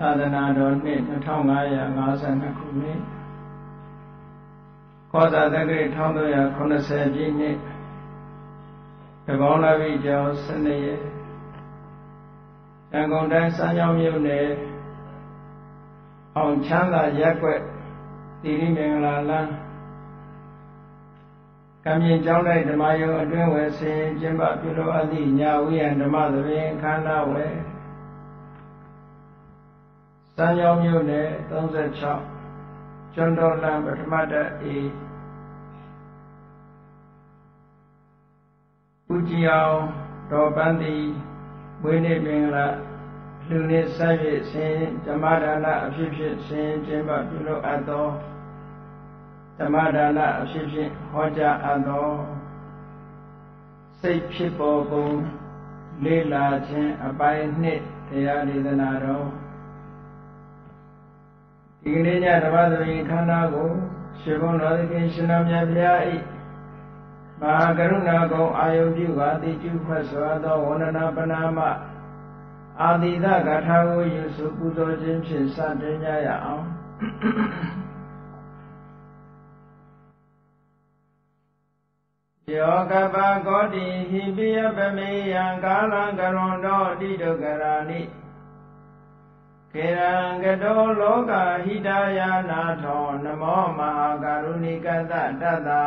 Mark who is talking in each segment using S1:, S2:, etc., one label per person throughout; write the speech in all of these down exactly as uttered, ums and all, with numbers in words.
S1: သာသနာတော်နှစ်၂၅၅၂ခုနှစ်ကောဇာတက္ကရာ၁၃၇၀ပြည့်နှစ်တပေါင်းလပိကျော်၁၂ရက်ရန်ကုန်တိုင်းစမ်းချောင်းမြို့နယ်အောင်ချမ်းသာရပ်ကွက်တိရိမင်္ဂလာလမ်းကံမြင့်ကျောင်းတိုက်ဓမ္မယုံအတွင်းဝယ်ဆင်ကျင်းပပြုလုပ်အပ်သည့်ညာဝိယံဓမ္မသဘင်ခန္ဓာဝယ်စမ်းချောင်းမြို့နယ်၃၆ကျွန်းတော်လမ်းပထမတအေဦးကြည်အောင်တော်ပန်းသည်ဝိနည်းမင်္ဂလာလူနည်းဆက်၍ဆင်ဓမ္မဒါနအဖြစ်ဖြင့်ဆင်ကျင်းပပြုလုပ်အပ်သောဓမ္မဒါနအဖြစ်ဖြင့်ဟောကြားအပ်သောစိတ်ဖြစ်ပေါ်ပုံလေးလာခြင်းအပိုင်းနှစ်တရားဒေသနာတော်ဒီကနေ့ညဓမ္မသဘင်ခန္ဓာကိုရှင်ဘုန်းတော်သခင်ရှင်တော်မြတ်ဗျာ၏မဟာကရုဏာကုံအာယုပြုပါတိကျုဖတ်စွာသောဝန္ဒနာပနာမအာတိသဂါထာကိုယူစုပူဇော်ခြင်းဖြင့်စတင်ကြရအောင်ယောကပကောတိဟိပိယပမေယံကာလံကရွန်တောတိဒုက္ခရာနိကေရံကတောလောကဟိတယာနာထောနမောမဟာကရုဏိကတတတ္တာ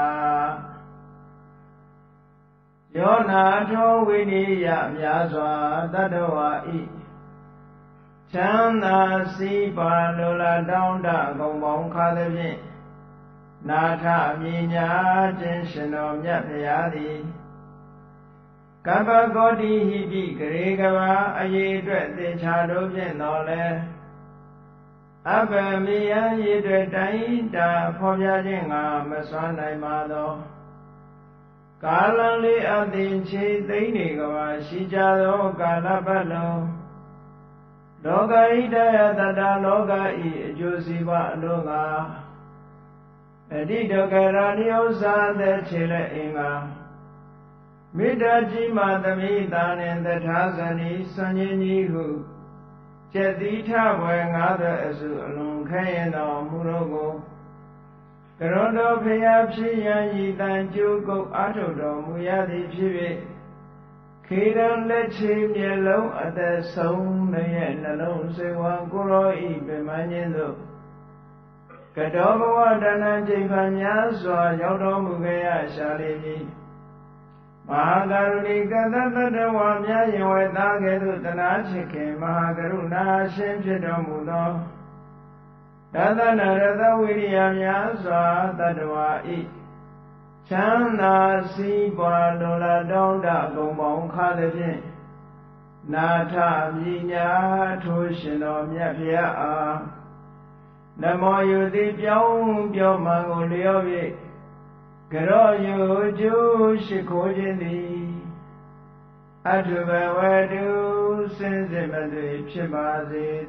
S1: ယောနာထောဝိနိယမြာစွာတတ္တဝါဤချမ်းသာစီးပါလိုလားတောင်းတဂုံပေါင်းခါသဖြင့်နာထမြညာခြင်းရှင်တော်မြတ်ဖရာသည်ကပ္ပကောတိဟိပိဂရေကဘာအရေးအတွက်သင်္ချာတို့ဖြင့်တော်လဲအပ္ပမေယရေအတွက်တိုင်းတာဖော်ပြခြင်းငါမစွမ်းနိုင်ပါသောကာလံလေးအသင်ချေသိမ့်နေကဘာရှိကြသောကာလပတ်လုံးလောကဣဒယတတလောကဤအကျိုးစီးပွားအလို့ငါအတိဒုက္ခရာနိဥ္စာသက်ခြေလက်အင်္ဂါမေတ္တာကြီးမှသမိတာနှင့်တထာဇနီစွန့်ခြင်းကြီးဟုကျက်တိထဘွယ်ငါးသောအစုအလွန်ခဲရင်တော်မူတော့ကိုကရွန်တော်ဖျားဖြစ်ရန်ဤတန်ကျိုးကုတ်အာထုတော်မူရသည်ဖြစ်၍ခေရန်လက်ချေမျက်လုံးအသက်ဆုံးရဲ့နှလုံးစေဝံကိုရောဤပြမန်းခြင်းသို့ကတောဘဝတဏ္ဍကျိန်ဖန်များစွာရောက်တော်မူခဲ့ရရှာလိမ့်မည်မဟာကရုဏိကတတ္တဝါများယင်ဝဲသားကဲ့သို့တနာချစ်ခင်မဟာကရုဏာရှင်ဖြစ်တော်မူသောတသနာရတဝိရိယများစွာတတ္တဝါဤချမ်းသာစီးပွားလိုလားတောင်းတဂုံပေါင်းခါသဖြင့်နာထမြညာထိုးရှင်တော်မြတ်ဖျားအားနမောယုတိပြောင်းပြောမှန်ကိုလျော့၍ကရောယုကျိုးရှိခိုးခြင်းသည်အထုဘဝတုစင်စစ်မသွေဖြစ်ပါစေတ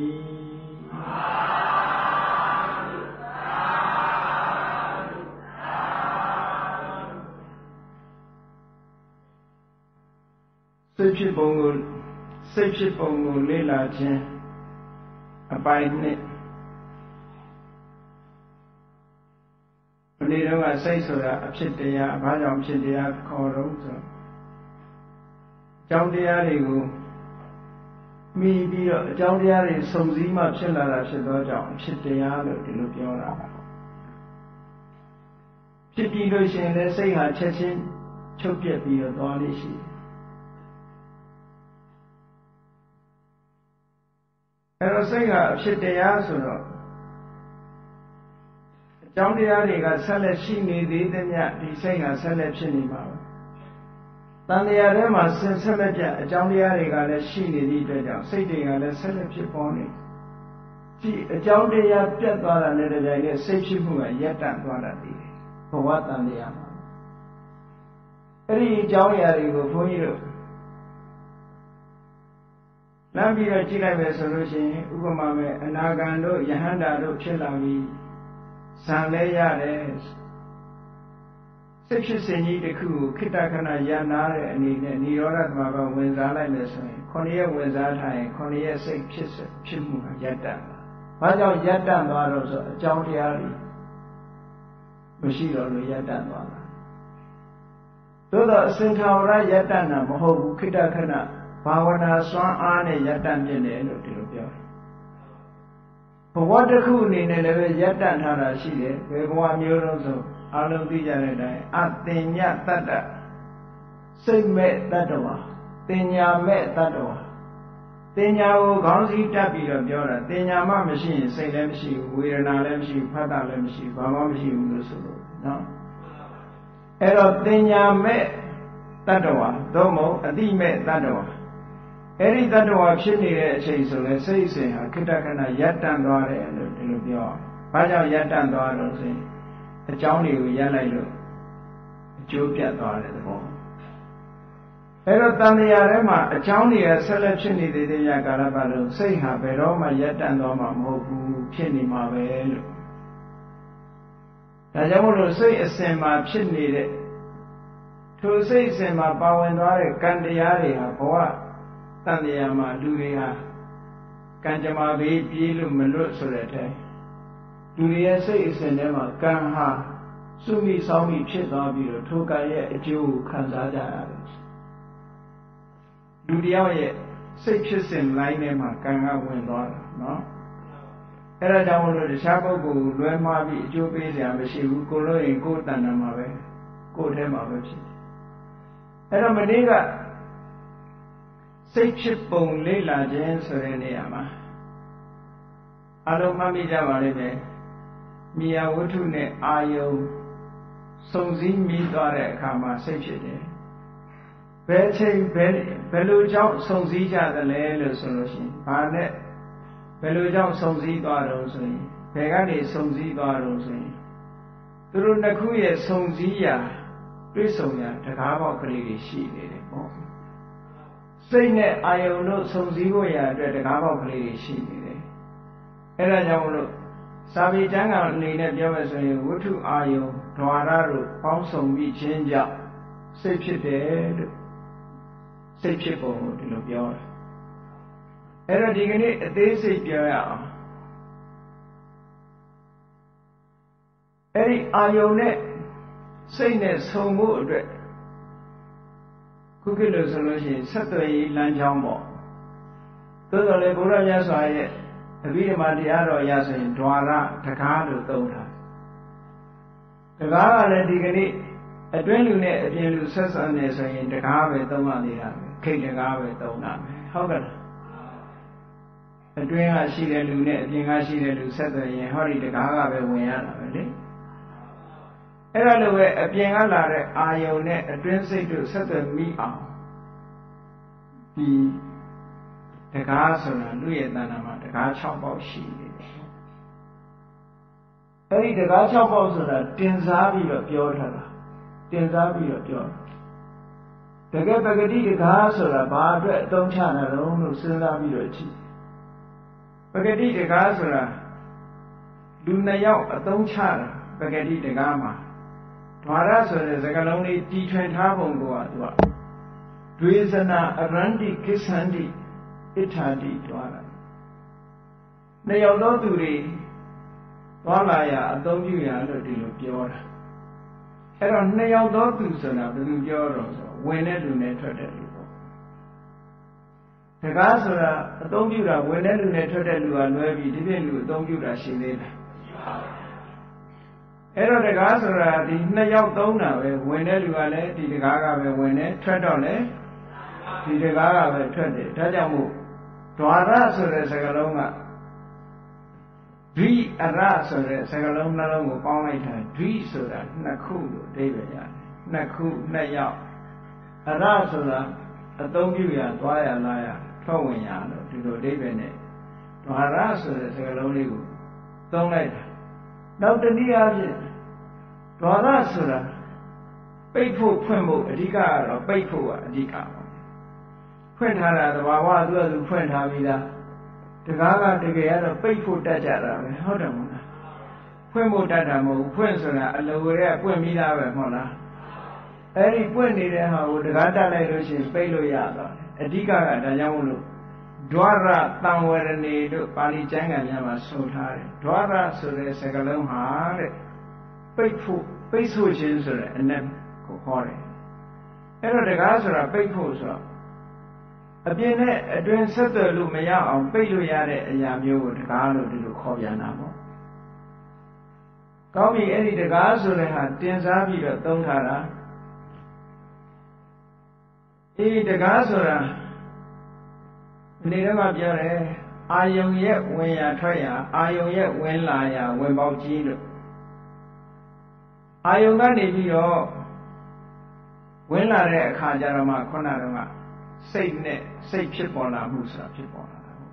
S1: ည်းစိတ်ဖြစ်ပုံကိုစိတ်ဖြစ်ပုံကိုလေ့လာခြင်းအပိုင်းနှစ်ဒီတော့ကစိတ်ဆိုတာအဖြစ်တရားဘာကြောင့်ဖြစ်တရားခေါ်တော့ဆိုအကြောင်းတရားတွေကိုမိပြီးတော့အကြောင်းတရားတွေစုံစည်းမှဖြစ်လာတာဖြစ်သောကြောင့်အဖြစ်တရားလို့ဒီလိုပြောတာဖြစ်ပြီးလို့ရှိရင်လည်းစိတ်ဟာချက်ချင်းချုပ်ပြက်ပြီးတော့သွားလိမ့်ရှိအဲတော့စိတ်ကအဖြစ်တရားဆိုတော့အကြောင်းတရားတွေကဆက်လက်ရှိနေသေးသမျှဒီစိတ်ကဆက်လက်ဖြစ်နေမှာပဲတန်တရားထဲမှာဆင်ဆက်လက်ပြအကြောင်းတရားတွေကလည်းရှိနေသည့်အတွက်ကြောင့်စိတ်တွေကလည်းဆက်လက်ဖြစ်ပေါ်နေဒီအကြောင်းတရားပြတ်သွားတာနဲ့တပြိုင်နက်စိတ်ဖြစ်မှုကရပ်တန့်သွားတတ်တယ်ဘဝတန်တရားမှာအဲ့ဒီအကြောင်းအရာတွေကိုဘုန်းကြီးတို့လမ်းပြီးတော့ကြည့်လိုက်မယ်ဆိုလို့ရှိရင်ဥပမာမဲ့အနာဂံတို့ယဟန္တာတို့ဖြစ်လာပြီးဇံလဲရတယ်စိတ်ဖြစ်စဉ်ကြီးတစ်ခုကိုခိတ္တခဏရနာတဲ့အနေနဲ့និရောဓသမဘာဝင်စားလိုက်မယ်ဆိုရင်ခုနှစ်ရက်ဝင်စားထားရင်ခုနှစ်ရက်စိတ်ဖြစ်ဖြစ်မှုကရပ်တန့်လာ။ဘာကြောင့်ရပ်တန့်သွားတော့ဆိုအကြောင်းတရားတွေမရှိတော့လို့ရပ်တန့်သွားတာ။သို့တော့အစဉ်ထာဝရရပ်တန့်တာမဟုတ်ဘူးခိတ္တခဏဘာဝနာစွမ်းအားနဲ့ရပ်တန့်ပြတယ်လို့ဒီလိုပြောတယ်။ဘဝတစ်ခုအနေနဲ့လည်းပဲရပ်တန့်ထားတာရှိတယ်။ဘယ်ဘဝမျိုးလုံးဆိုအလုံးသိကြတဲ့အတိုင်းအတင်ညတတ္တစိတ်မဲ့တတ္တဝါတင်ညာမဲ့တတ္တဝါတင်ညာကိုခေါင်းစည်းတက်ပြီးတော့ပြောတာတင်ညာမှမရှိရင်စိတ်လည်းမရှိဘူးဝေဒနာလည်းမရှိဘူးဖတ်တာလည်းမရှိဘူးဘာမှမရှိဘူးလို့ဆိုလို့နော်အဲ့တော့တင်ညာမဲ့တတ္တဝါသို့မဟုတ်အတိမဲ့တတ္တဝါအဲ့ဒီတတ္တဝါဖြစ်နေတဲ့အချိန်ဆိုလဲစိတ်စဉ်ဟာခိတ္တခဏရပ်တန့်သွားတယ်လို့ဒီလိုပြောဘာကြောင့်ရပ်တန့်သွားလို့ဆိုရင်အကြောင်းတွေကိုရပ်လိုက်လို့အကျိုးပြတ်သွားတဲ့သဘောအဲ့တော့တန်မြာထဲမှာအကြောင်းတွေကဆက်လက်ဖြစ်နေသေးတဲ့ရကာလပတ်လုံးစိတ်ဟာဘယ်တော့မှရပ်တန့်သွားမှာမဟုတ်ဘူးဖြစ်နေမှာပဲလို့ဒါကြောင့်မို့လို့စိတ်အစဉ်မှာဖြစ်နေတဲ့ထိုစိတ်အစဉ်မှာပါဝင်သွားတဲ့ကံတရားတွေဟာဘဝတန်မြာမှာလူတွေဟာကံကြမ္မာဘေးပြေးလို့မလွတ်ဆိုတဲ့အတိုင်းလူတွေရဲ့စိတ်အစဉ်ထဲမှာကံဟာစုမိဆောင်းမိဖြစ်သွားပြီးတော့ထိုကံရဲ့အကျိုးကိုခံစားကြရတယ်လူတယောက်ရဲ့စိတ်ဖြစ်စဉ်လိုင်းထဲမှာကံကဝင်သွားတာနော်အဲ့ဒါကြောင့်မလို့တခြားပုဂ္ဂိုလ်လွဲမှားပြီးအကျိုးပေးစရာမရှိဘူးကိုလို့ရင်ကိုယ်တဏ္ဍာမှာပဲကိုယ်ထဲမှာပဲဖြစ်အဲ့တော့မနေ့ကစိတ်ဖြစ်ပုံလေ့လာခြင်းဆိုတဲ့နေရာမှာအလုံးမှတ်မိကြပါလိမ့်မယ်မြေယာဝတ္ထုနဲ့အာယုံစုံစည်းမိသွားတဲ့အခါမှာစိတ်ဖြစ်တယ်ဘယ်ချိန်ဘယ်ဘယ်လိုကြောင့်စုံစည်းကြသလဲလို့ဆိုလို့ရှိရင်ဘာနဲ့ဘယ်လိုကြောင့်စုံစည်းသွားတော့ဆိုရင်ဘယ်ကနေစုံစည်းသွားတော့ဆိုရင်သူတို့နှစ်ခုရဲ့စုံစည်းရာတွေ့ဆုံရာတကားပေါက်ကလေးတွေရှိနေတယ်ပေါ့စိတ်နဲ့အာယုံတို့စုံစည်းဖို့ရာအတွက်တကားပေါက်ကလေးတွေရှိနေတယ်အဲ့ဒါကြောင့်မလို့စာပေကျမ်းဂန်အနေနဲ့ပြောမယ်ဆိုရင်ဝတ္ထုအာယုံဓဝါရတို့ပေါင်းစုံပြီးခြင်းကြောင့်စိတ်ဖြစ်တယ်လို့စိတ်ဖြစ်ပုံကိုဒီလိုပြောတယ်အဲ့တော့ဒီကနေ့အသေးစိတ်ပြောရအောင်အဲ့ဒီအာယုံနဲ့စိတ်နဲ့ဆုံမှုအတွက်ခုခေတ်လို့ဆိုလို့ရှိရင်ဆက်သွယ်ရေးလမ်းကြောင်းပေါ့သို့တော်လည်းဘုရားမြတ်စွာရဲ့အဘိဓမ္မာတရားတော်ရဆိုရင်ဓဝါရတကားလို့သုံးတာတကားကလည်းဒီကနေ့အတွင်းလူနဲ့အပြင်လူဆက်ဆံနေဆိုရင်တကားပဲသုံးရနေတာပဲခိတ်တကားပဲသုံးတာပဲဟုတ်ကဲ့အတွင်းကရှိတဲ့လူနဲ့အပြင်ကရှိတဲ့လူဆက်သွယ်ရင်ဟောဒီတကားကပဲဝင်ရတာပဲလေအဲ့ဒါလိုပဲအပြင်ကလာတဲ့အာယုံနဲ့အတွင်းစိတ်တို့ဆက်သွယ်မိအောင်ဒီတကားဆိုတာလူရဲ့တဏ္ဍာမှာတကား၆ပေါက်ရှိနေတယ်အဲ့ဒီတကား၆ပေါက်ဆိုတာတင်စားပြီးတော့ပြောထားတာတင်စားပြီးတော့ပြောတကယ်ပဂတိတကားဆိုတာဘာအတွက်အသုံးချတာလဲလို့စဉ်းစားပြီးတော့ကြည့်ပဂတိတကားဆိုတာလူနှစ်ယောက်အသုံးချတာပဂတိတကားမှာဓဝါရဆိုတဲ့စကားလုံးလေးတီထွင်ထားပုံကသူကဒွေဇနာအရန္တိကိစ္ဆန္တိဣထာတိဓဝါရနှစ်ယောက်သောသူတွေသွားလာရအသုံးပြုရလို့ဒီလိုပြောတာအဲ့တော့နှစ်ယောက်သောသူဆိုတာဘယ်လိုပြောတော့ဆိုဝင်တဲ့လူနဲ့ထွက်တဲ့လူပေါ့တကားဆိုတာအသုံးပြုတာဝင်တဲ့လူနဲ့ထွက်တဲ့လူကလွဲပြီးဒီပြင်လူအသုံးပြုတာရှိသေးတယ်အဲ့တော့တကားဆိုတာဒီနှစ်ယောက်သုံးတာပဲဝင်တဲ့လူကလည်းဒီတကားကပဲဝင်တယ်ထွက်တော့လည်းဒီတကားကပဲထွက်တယ်ဒါကြောင့်မို့ဓဝါရဆိုတဲ့စကားလုံးကဒွိအရဆိုတဲ့စကားလုံးနှလုံးကိုပေါင်းလိုက်တာဒွိဆိုတာနှစ်ခုလို့အဓိပ္ပာယ်ရတယ်နှစ်ခုနှစ်ယောက်အရဆိုတာအသုံးပြုရသွားရလာရထွက်ဝင်ရလို့ဒီလိုအဓိပ္ပာယ်နဲ့ဓဝါရဆိုတဲ့စကားလုံးလေးကိုသုံးလိုက်တာနောက်တနည်းအားဖြင့်ဓဝါရဆိုတာပိတ်ဖို့ဖွင့်ဖို့အဓိကကတော့ပိတ်ဖို့ကအဓိကပါဖွင့်ထားတာသဘာဝသူ့အတူဖွင့်ထားပြီးသားတကားကတကယ်ကတော့ပိတ်ဖို့တတ်ကြတာပဲဟုတ်တယ်မဟုတ်လားဖွင့်ဖို့တတ်တာမဟုတ်ဘူးဖွင့်ဆိုတာအလိုရဲပွင့်ပြီးသားပဲမဟုတ်လားအဲ့ဒီပွင့်နေတဲ့ဟာကိုတကားတက်လိုက်လို့ရှိရင်ပိတ်လို့ရသွားတယ်အဓိကကဒါကြောင့်မို့လို့ဒွါရတံဝရဏီတို့ပါဠိကျမ်းဂန်များမှာဆိုထားတယ်ဒွါရဆိုတဲ့စကားလုံးဟာတဲ့ပိတ်ဖို့ပိတ်ဆို့ခြင်းဆိုတဲ့အနက်ကိုခေါ်တယ်အဲ့တော့တကားဆိုတာပိတ်ဖို့ဆိုတော့အပြင်နဲ့အတွင်ဆက်သွယ်လို့မရအောင်ပိတ်လို့ရတဲ့အရာမျိုးကိုတကားလို့ဒီလိုခေါ်ပြန်တာပေါ့ကောင်းပြီအဲ့ဒီတကားဆိုတဲ့ဟာတင်စားပြီးတော့သုံးထားတာအေးတကားဆိုတာဒီနေ့တော့ပြောတယ်အာယုံရဲ့ဝင်ရထွက်ရအာယုံရဲ့ဝင်လာရဝင်ပေါက်ကြီးလို့အာယုံကနေပြီးတော့ဝင်လာတဲ့အခါကျတော့မှခုနကတော့စိတ်နဲ့စိတ်ဖြစ်ပေါ်လာမှုဆိုတာဖြစ်ပေါ်လာတာဟုတ်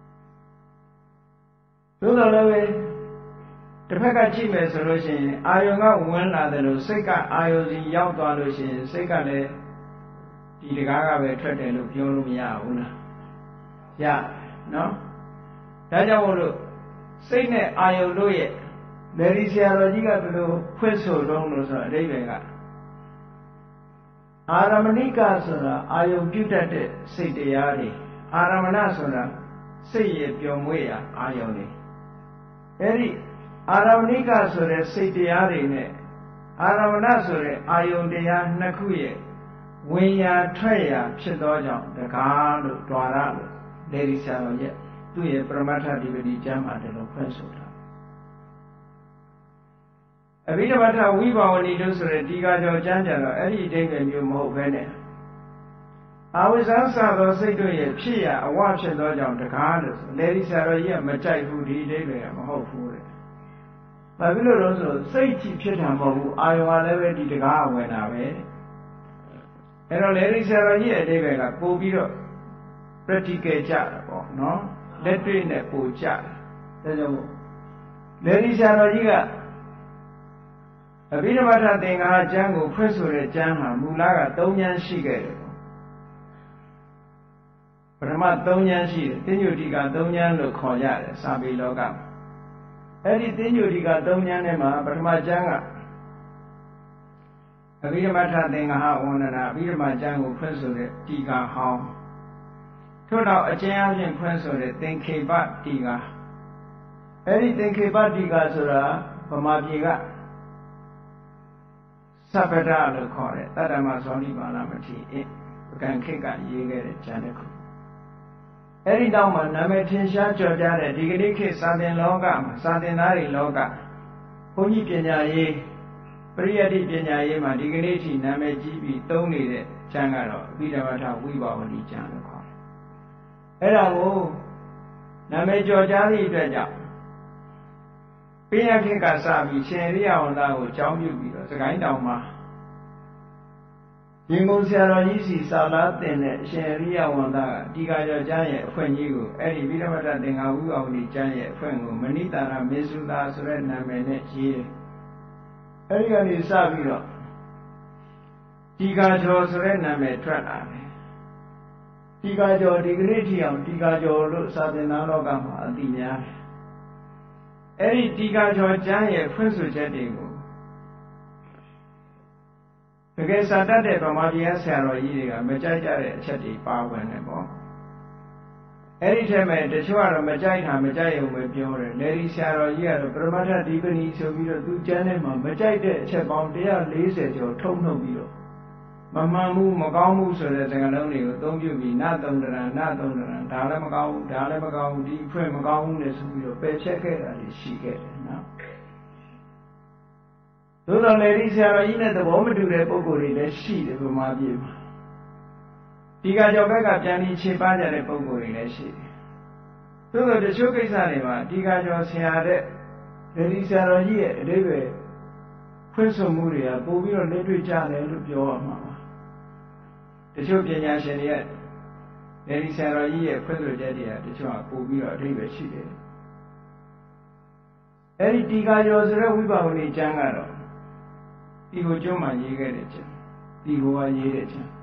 S1: သို့တော်လည်းပဲတစ်ဖက်ကကြည့်မယ်ဆိုလို့ရှိရင်အာယုံကဝင်လာတယ်လို့စိတ်ကအာယုံစီရောက်သွားလို့ရှိရင်စိတ်ကလည်းဒီတကားကပဲထွက်တယ်လို့ပြောလို့မရဘူးလားရနော်ဒါကြောင့်မို့လို့စိတ်နဲ့အာယုံတို့ရဲ့လေဒီဆရာတော်ကြီးကဘယ်လိုဖွင့်ဆိုတော့လို့ဆိုတော့အဓိပ္ပာယ်ကအာရမဏိကဆိုတာအာယုံပြုတတ်တဲ့စိတ်တရားတွေအာရမဏဆိုတာစိတ်ရဲ့ပျော်မွေ့ရာအာယုံတွေအဲ့ဒီအာရမဏိကဆိုတဲ့စိတ်တရားတွေနဲ့အာရမဏဆိုတဲ့အာယုံတရားနှစ်ခုရဲ့ဝင်ရာထွက်ရာဖြစ်သောကြောင့်တကားလို့ द्वार လို့လေဒီဆရာတော်ရဲ့သူ့ရဲ့ပရမတ္ထဓိပတိကျမ်းမှာတယ်လို့ဖွင့်ဆိုတာအဘိဓမ္မထဝိဘာဝဏီတို့ဆိုတဲ့ဒီကကြောကျမ်းကြတော့အဲ့ဒီအဓိပ္ပာယ်မျိုးမဟုတ်ဘဲနဲ့အာဝိဇ္ဇာစသောစိတ်တို့ရဲ့ဖြစ်ရအဝဖြစ်သောကြောင့်တကားလို့ဆိုလေဒီဆရာတော်ကြီးကမကြိုက်ဘူးဒီအဓိပ္ပာယ်ကမဟုတ်ဘူးတဲ့ဘာဖြစ်လို့လဲဆိုစိတ်ကြီးဖြစ်တာမဟုတ်ဘူးအာယုံကလည်းပဲဒီတကားဝင်တာပဲအဲ့တော့လေဒီဆရာတော်ကြီးရဲ့အဓိပ္ပာယ်ကပို့ပြီးတော့ practical ကြတာပေါ့နော်လက်တွေ့နဲ့ပို့ကြတယ်ဒါကြောင့်လေဒီဆရာတော်ကြီးကအဘိဓမ္မာထသင်္ဃာကျမ်းကိုဖွင့်ဆိုတဲ့ကျမ်းဟာမူလကသုံးဉာဏ်ရှိခဲ့တယ်ပေါ့ပထမသုံးဉာဏ်ရှိတယ်သင်္ညုတိကသုံးဉာဏ်လို့ခေါ်ရတယ်စာပေလောကမှာအဲ့ဒီသင်္ညုတိကသုံးဉာဏ်ထဲမှာပထမကျမ်းကအဘိဓမ္မာထသင်္ဃာဝန္ဒနာအဘိဓမ္မာကျမ်းကိုဖွင့်ဆိုတဲ့တီကာဟောင်းထို့နောက်အကျဉ်းအပြင်ဖွင့်ဆိုတဲ့သင်္ခေပတီကာအဲ့ဒီသင်္ခေပတီကာဆိုတာဗမာပြည်ကသဗ္ဗဒလို့ခေါ်တယ်တတ္တမဇောနိပါဏမတိအပကံခိတ်ကရေးခဲ့တဲ့ကျမ်းတစ်ခုအဲ့ဒီနောက်မှာနာမည်ထင်ရှားကျော်ကြားတဲ့ဒီကနေ့ခေတ်စာသင်လောကမှာစာသင်သားတွေလောကဘုန်းကြီးပညာရေးပရိယတ္တိပညာရေးမှာဒီကနေ့ထိနာမည်ကြီးပြီးသုံးနေတဲ့ကျမ်းကတော့အဘိဓမ္မာထဝိဘာဝဏီကျမ်းလို့ခေါ်တယ်အဲ့ဒါကိုနာမည်ကျော်ကြားသည့်အတွက်ကြောင့်ပိယခေတ်ကစပြီးရှင်ရိယဝန္တာကိုကြောင်းပြုပြီးတော့စကိုင်းတောင်မှာဒီမုံဆရာတော်ကြီးစီစာလားတင်တဲ့ရှင်ရိယဝန္တာကဒီကကြောကျမ်းရဲ့အဖွင့်ကြီးကိုအဲ့ဒီဗိဓမ္မတသင်္ဃာဝိဘာဝဏီကျမ်းရဲ့အဖွင့်ကိုမဏိတာရမေစုသာဆိုတဲ့နာမည်နဲ့ရေးတယ်အဲ့ဒီကနေစပြီးတော့ဒီကကြောဆိုတဲ့နာမည်ထွက်လာတယ်ဒီကကြောဒီကနေ့ထိအောင်ဒီကကြောလို့စာသင်သားလောကမှာအသိများတယ်အဲ့ဒီတီကာကျော်ကျမ်းရဲ့ဖွင့်ဆိုချက်တွေကိုတကယ်စာတတ်တဲ့ဗမာပြည်ဆရာတော်ကြီးတွေကမကြိုက်ကြတဲ့အချက်တွေပါဝင်တယ်ပေါ့အဲ့ဒီထဲမှာတချို့ကတော့မကြိုက်တာမကြိုက်ရုံပဲပြောတယ်လေဒီဆရာတော်ကြီးကတော့ပရမတ္ထဒီပဏီဆိုပြီးတော့သူကျမ်းထဲမှာမကြိုက်တဲ့အချက်ပေါင်းone hundred fortyကျော်ထုတ်နှုတ်ပြီးတော့မမှန်ဘူးမကောင်းဘူးဆိုတဲ့စကားလုံးတွေကိုအသုံးပြုပြီးနသုံးတရံနသုံးတရံဒါလည်းမကောင်းဘူးဒါလည်းမကောင်းဘူးဒီဖွင့်မကောင်းဘူးနဲ့ဆိုပြီးတော့ပယ်ချက်ခဲ့တာတွေရှိခဲ့တယ်နော်သို့တော်လည်းဒီဆရာတော်ကြီးနဲ့သဘောမတူတဲ့ပုံကိုယ်တွေလည်းရှိတယ်ဗမာပြည်မှာဒီကကြောဘက်ကပြန်ပြီးခြေပါကြတဲ့ပုံကိုယ်တွေလည်းရှိတယ်သို့တော်တချို့ကိစ္စတွေမှာဒီကကြောဆရာတဲ့ဒီဆရာတော်ကြီးရဲ့အဓိပ္ပာယ်ဖွင့်ဆိုမှုတွေကပို့ပြီးတော့လက်တွေ့ကြတယ်လို့ပြောရမှာပါတချို့ပညာရှင်တွေကလေဒီဆရာတော်ကြီးရဲ့ဖွင့်ဆိုချက်တွေကတချို့ကပို့ပြီးတော့အဓိပ္ပာယ်ရှိတယ်အဲ့ဒီတီကာကျော်ဆိုတဲ့ဝိပါဝဏီကျမ်းကတော့ဒီကိုကျွန်းမှာရေးခဲ့တဲ့ကျမ်းဒီကိုကရေးတဲ့ကျမ်း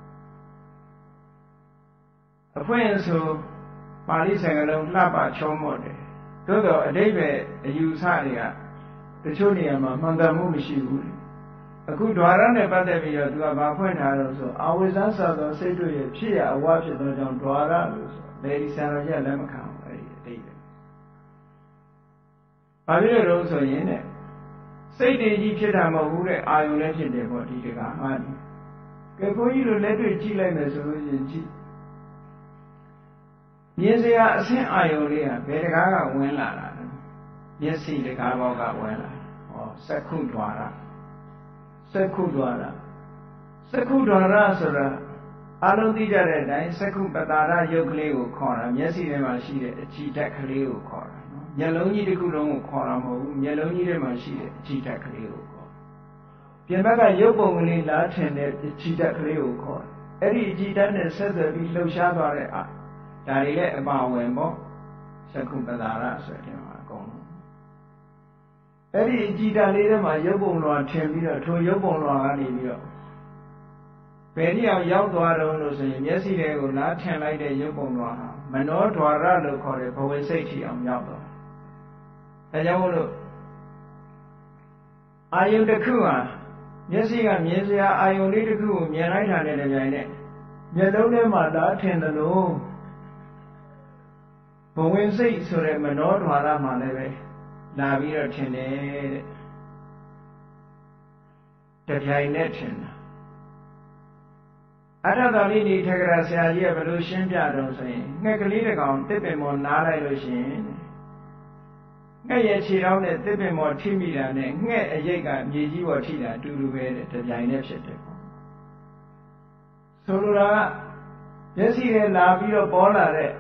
S1: အဖွင့်ဆိုပါဠိစကားလုံးလှပချောမော့တယ်သို့တော့အဓိပ္ပာယ်အယူဆတွေကတချို့နေရာမှာမှန်ကန်မှုမရှိဘူးအခုဓွာရနဲ့ပတ်သက်ပြီးတော့သူကဘာဖွင့်ထားလို့ဆိုအာဝိဇ္ဇဆိုသောစိတ်တို့ရဲ့ဖြစ်ရအဝဖြစ်သောကြောင့်ဓွာရလို့ဆိုလေဒီဆံတော်ကြီးလက်မခံဘူးအဲ့ဒီအတိတ်ပဲဘာဖြစ်လို့ဆိုရင်တဲ့စိတ်တည်ကြီးဖြစ်တာမဟုတ်ဘူးတဲ့အာယုံလည်းဖြစ်တယ်ပေါ့ဒီတကားဟာဒီကဲဘုန်းကြီးတို့လက်တွေ့ကြည့်လိုက်မယ်ဆိုလို့ရှိရင်ကြည့်မြင်စရာအဆင့်အာယုံလေးကဘယ်တကားကဝင်လာတာလဲမျက်စိတကားဘောက်ကဝင်လာဟောစက္ခုဓွာရစက္ခုဓွာရစက္ခုဓွာရဆိုတာအလုံးသိကြတဲ့အတိုင်းစက္ခုပတာရယုတ်ကလေးကိုခေါ်တာမျက်စိထဲမှာရှိတဲ့အကြည်ဓာတ်ကလေးကိုခေါ်တာနော်မျက်လုံးကြီးတစ်ခုလုံးကိုခေါ်တာမဟုတ်ဘူးမျက်လုံးကြီးထဲမှာရှိတဲ့အကြည်ဓာတ်ကလေးကိုခေါ်ပြင်ဘက်ကရုပ်ပုံကလေးလားထင်တဲ့အကြည်ဓာတ်ကလေးကိုခေါ်အဲ့ဒီအကြည်ဓာတ်နဲ့ဆက်သွယ်ပြီးလှုပ်ရှားသွားတဲ့အာဒါတွေလည်းအပါဝင်ပေါ့စက္ခုပတာရဆိုတဲ့မှာအကုန်လုံးအဲ့ဒီအကြည်ဓာတ်လေးထဲမှာရုပ်ပုံလွှာထင်ပြီးတော့ထိုရုပ်ပုံလွှာကနေပြီးတော့ဘယ်နည်းအောင်ရောက်သွားတော့လို့ဆိုရင်မျက်စိတွေကိုလားထင်လိုက်တဲ့ရုပ်ပုံလွှာဟာမနောဓွာရလို့ခေါ်တဲ့ဘဝစိတ်ထီအောင်ရောက်သွားအဲကြောင့်မို့လို့အာယုန်တစ်ခုဟာမျက်စိကမြင်စရာအာယုန်လေးတစ်ခုကိုမြင်လိုက်တာနဲ့တပြိုင်နက်မျက်လုံးထဲမှာလားထင်သလိုဘဝစိတ်ဆိုတဲ့မနောဓွာရမှာလည်းပဲလာပြီးတော့ထင်တယ်တဲ့တပြိုင်နက်ထင်တာအထသာလိနိထေကရာဆရာကြီးကဘယ်လိုရှင်းပြတော့ဆိုရင်ငှက်ကလေးတစ်ကောင်တစ်ပင်ပေါ်နားလိုက်လို့ရှိရင်ငှက်ရဲ့ခြေထောက်နဲ့တစ်ပင်ပေါ်ထိမိတာနဲ့ငှက်အရိပ်ကမြေကြီးပေါ်ထိတာအတူတူပဲတဲ့တပြိုင်နက်ဖြစ်တယ်ပေါ့ဆိုလိုတာကမျက်စိနဲ့လာပြီးတော့ပေါ်လာတဲ့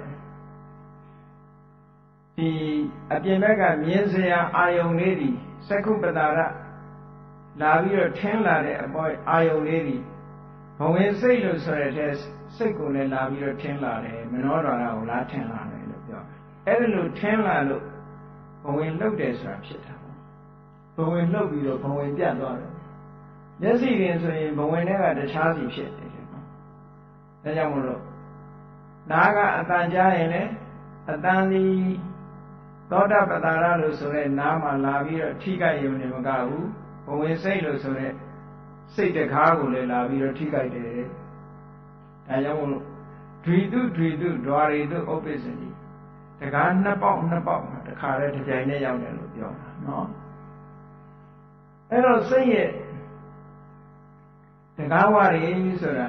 S1: ဒီအပြင်ဘက်ကမြင်စရာအာယုန်လေးဒီစက္ခုပတာရလာပြီးတော့ထင်းလာတဲ့အပေါ်အာယုန်လေးဒီဘဝင်စိတ်လို့ဆိုရတဲ့စိတ်ကိုလည်းလာပြီးတော့ထင်းလာတယ်မနောဓာရကိုလာထင်းလာတယ်လို့ပြောအဲ့ဒါလို့ထင်းလာလို့ဘဝင်လှုပ်တယ်ဆိုတာဖြစ်တာဘဝင်လှုပ်ပြီးတော့ဘဝင်ပြတ်သွားတယ်မျက်စိရင်ဆိုရင်ဘဝင်ထဲကတခြားစီဖြစ်တယ်နော်ဒါကြောင့်မို့လို့နားကအတန်ကြားရင်လည်းအတန်ဒီသောတာပတ္တာရလို့ဆိုတဲ့နားမှာလာပြီးတော့ထိခိုက်ရုံနဲ့မကဘူးဘဝင်စိတ်လို့ဆိုတဲ့စိတ်တကားကိုလည်းလာပြီးတော့ထိခိုက်တယ်ဒါကြောင့်မို့လို့ဒွေတုဒွေတုဓွာရီတုဥပ္ပစ္စတိတကားနှစ်ပေါက်နှစ်ပေါက်မှာတစ်ခါတည်းတစ်ကြိမ်နဲ့ရောက်တယ်လို့ပြောတာနော်အဲ့တော့စိတ်ရဲ့တကားဝရီဆိုတာ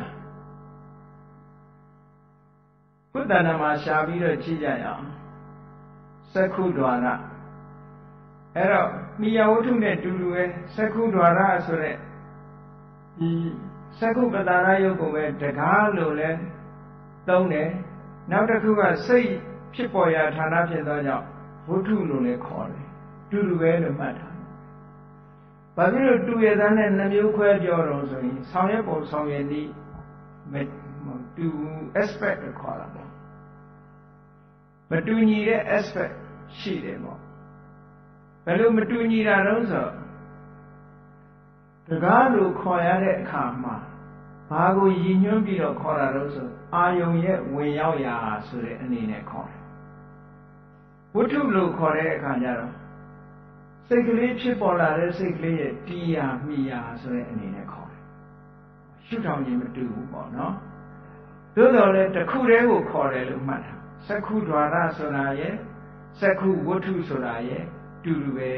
S1: ဘုဒ္ဓနာမှာရှားပြီးတော့ကြည့်ကြရအောင်စက္ခုဓွာရအဲ့တော့မိယဝတ္ထုနဲ့တူတူပဲစက္ခုဓွာရဆိုတဲ့ဒီစက္ခုပတာရယုတ်ကိုပဲတကားလို့လဲသုံးတယ်နောက်တစ်ခုကစိတ်ဖြစ်ပေါ်ရာဌာနဖြစ်သောကြောင့်ဝတ္ထုလို့လည်းခေါ်တယ်တူတူပဲလို့မှတ်ထားဘာဖြစ်လို့တူရတဲ့နဲ့နှမျိုးခွဲပြောတော့ဆိုရင်ဆောင်ရွက်ပုံဆောင်ရွက်နည်းတူ aspect ကိုခေါ်တာပေါ့မတူညီတဲ့ aspect ရှိတယ်ပေါ့ဘယ်လိုမတူညီတာတော့ဆိုတကားလို့ခေါ်ရတဲ့အခါမှာဘာကိုရည်ညွှန်းပြီးတော့ခေါ်တာတော့ဆိုအာယုံရဲ့ဝင်ရောက်ရာဆိုတဲ့အနေနဲ့ခေါ်တယ်ဝတ္ထုလို့ခေါ်တဲ့အခါကျတော့စိတ်ကလေးဖြစ်ပေါ်လာတဲ့စိတ်ကလေးရဲ့တီးရာမိရာဆိုတဲ့အနေနဲ့ခေါ်တယ်ရှုထောင်ခြင်းမတူဘူးပေါ့နော်သို့တော်လည်းတစ်ခုတည်းကိုခေါ်တယ်လို့မှတ်တာစက္ခုဓွာရဆိုတာရဲ့စက္ခုဝတ္ထုဆိုတာရဲ့တူတူပဲ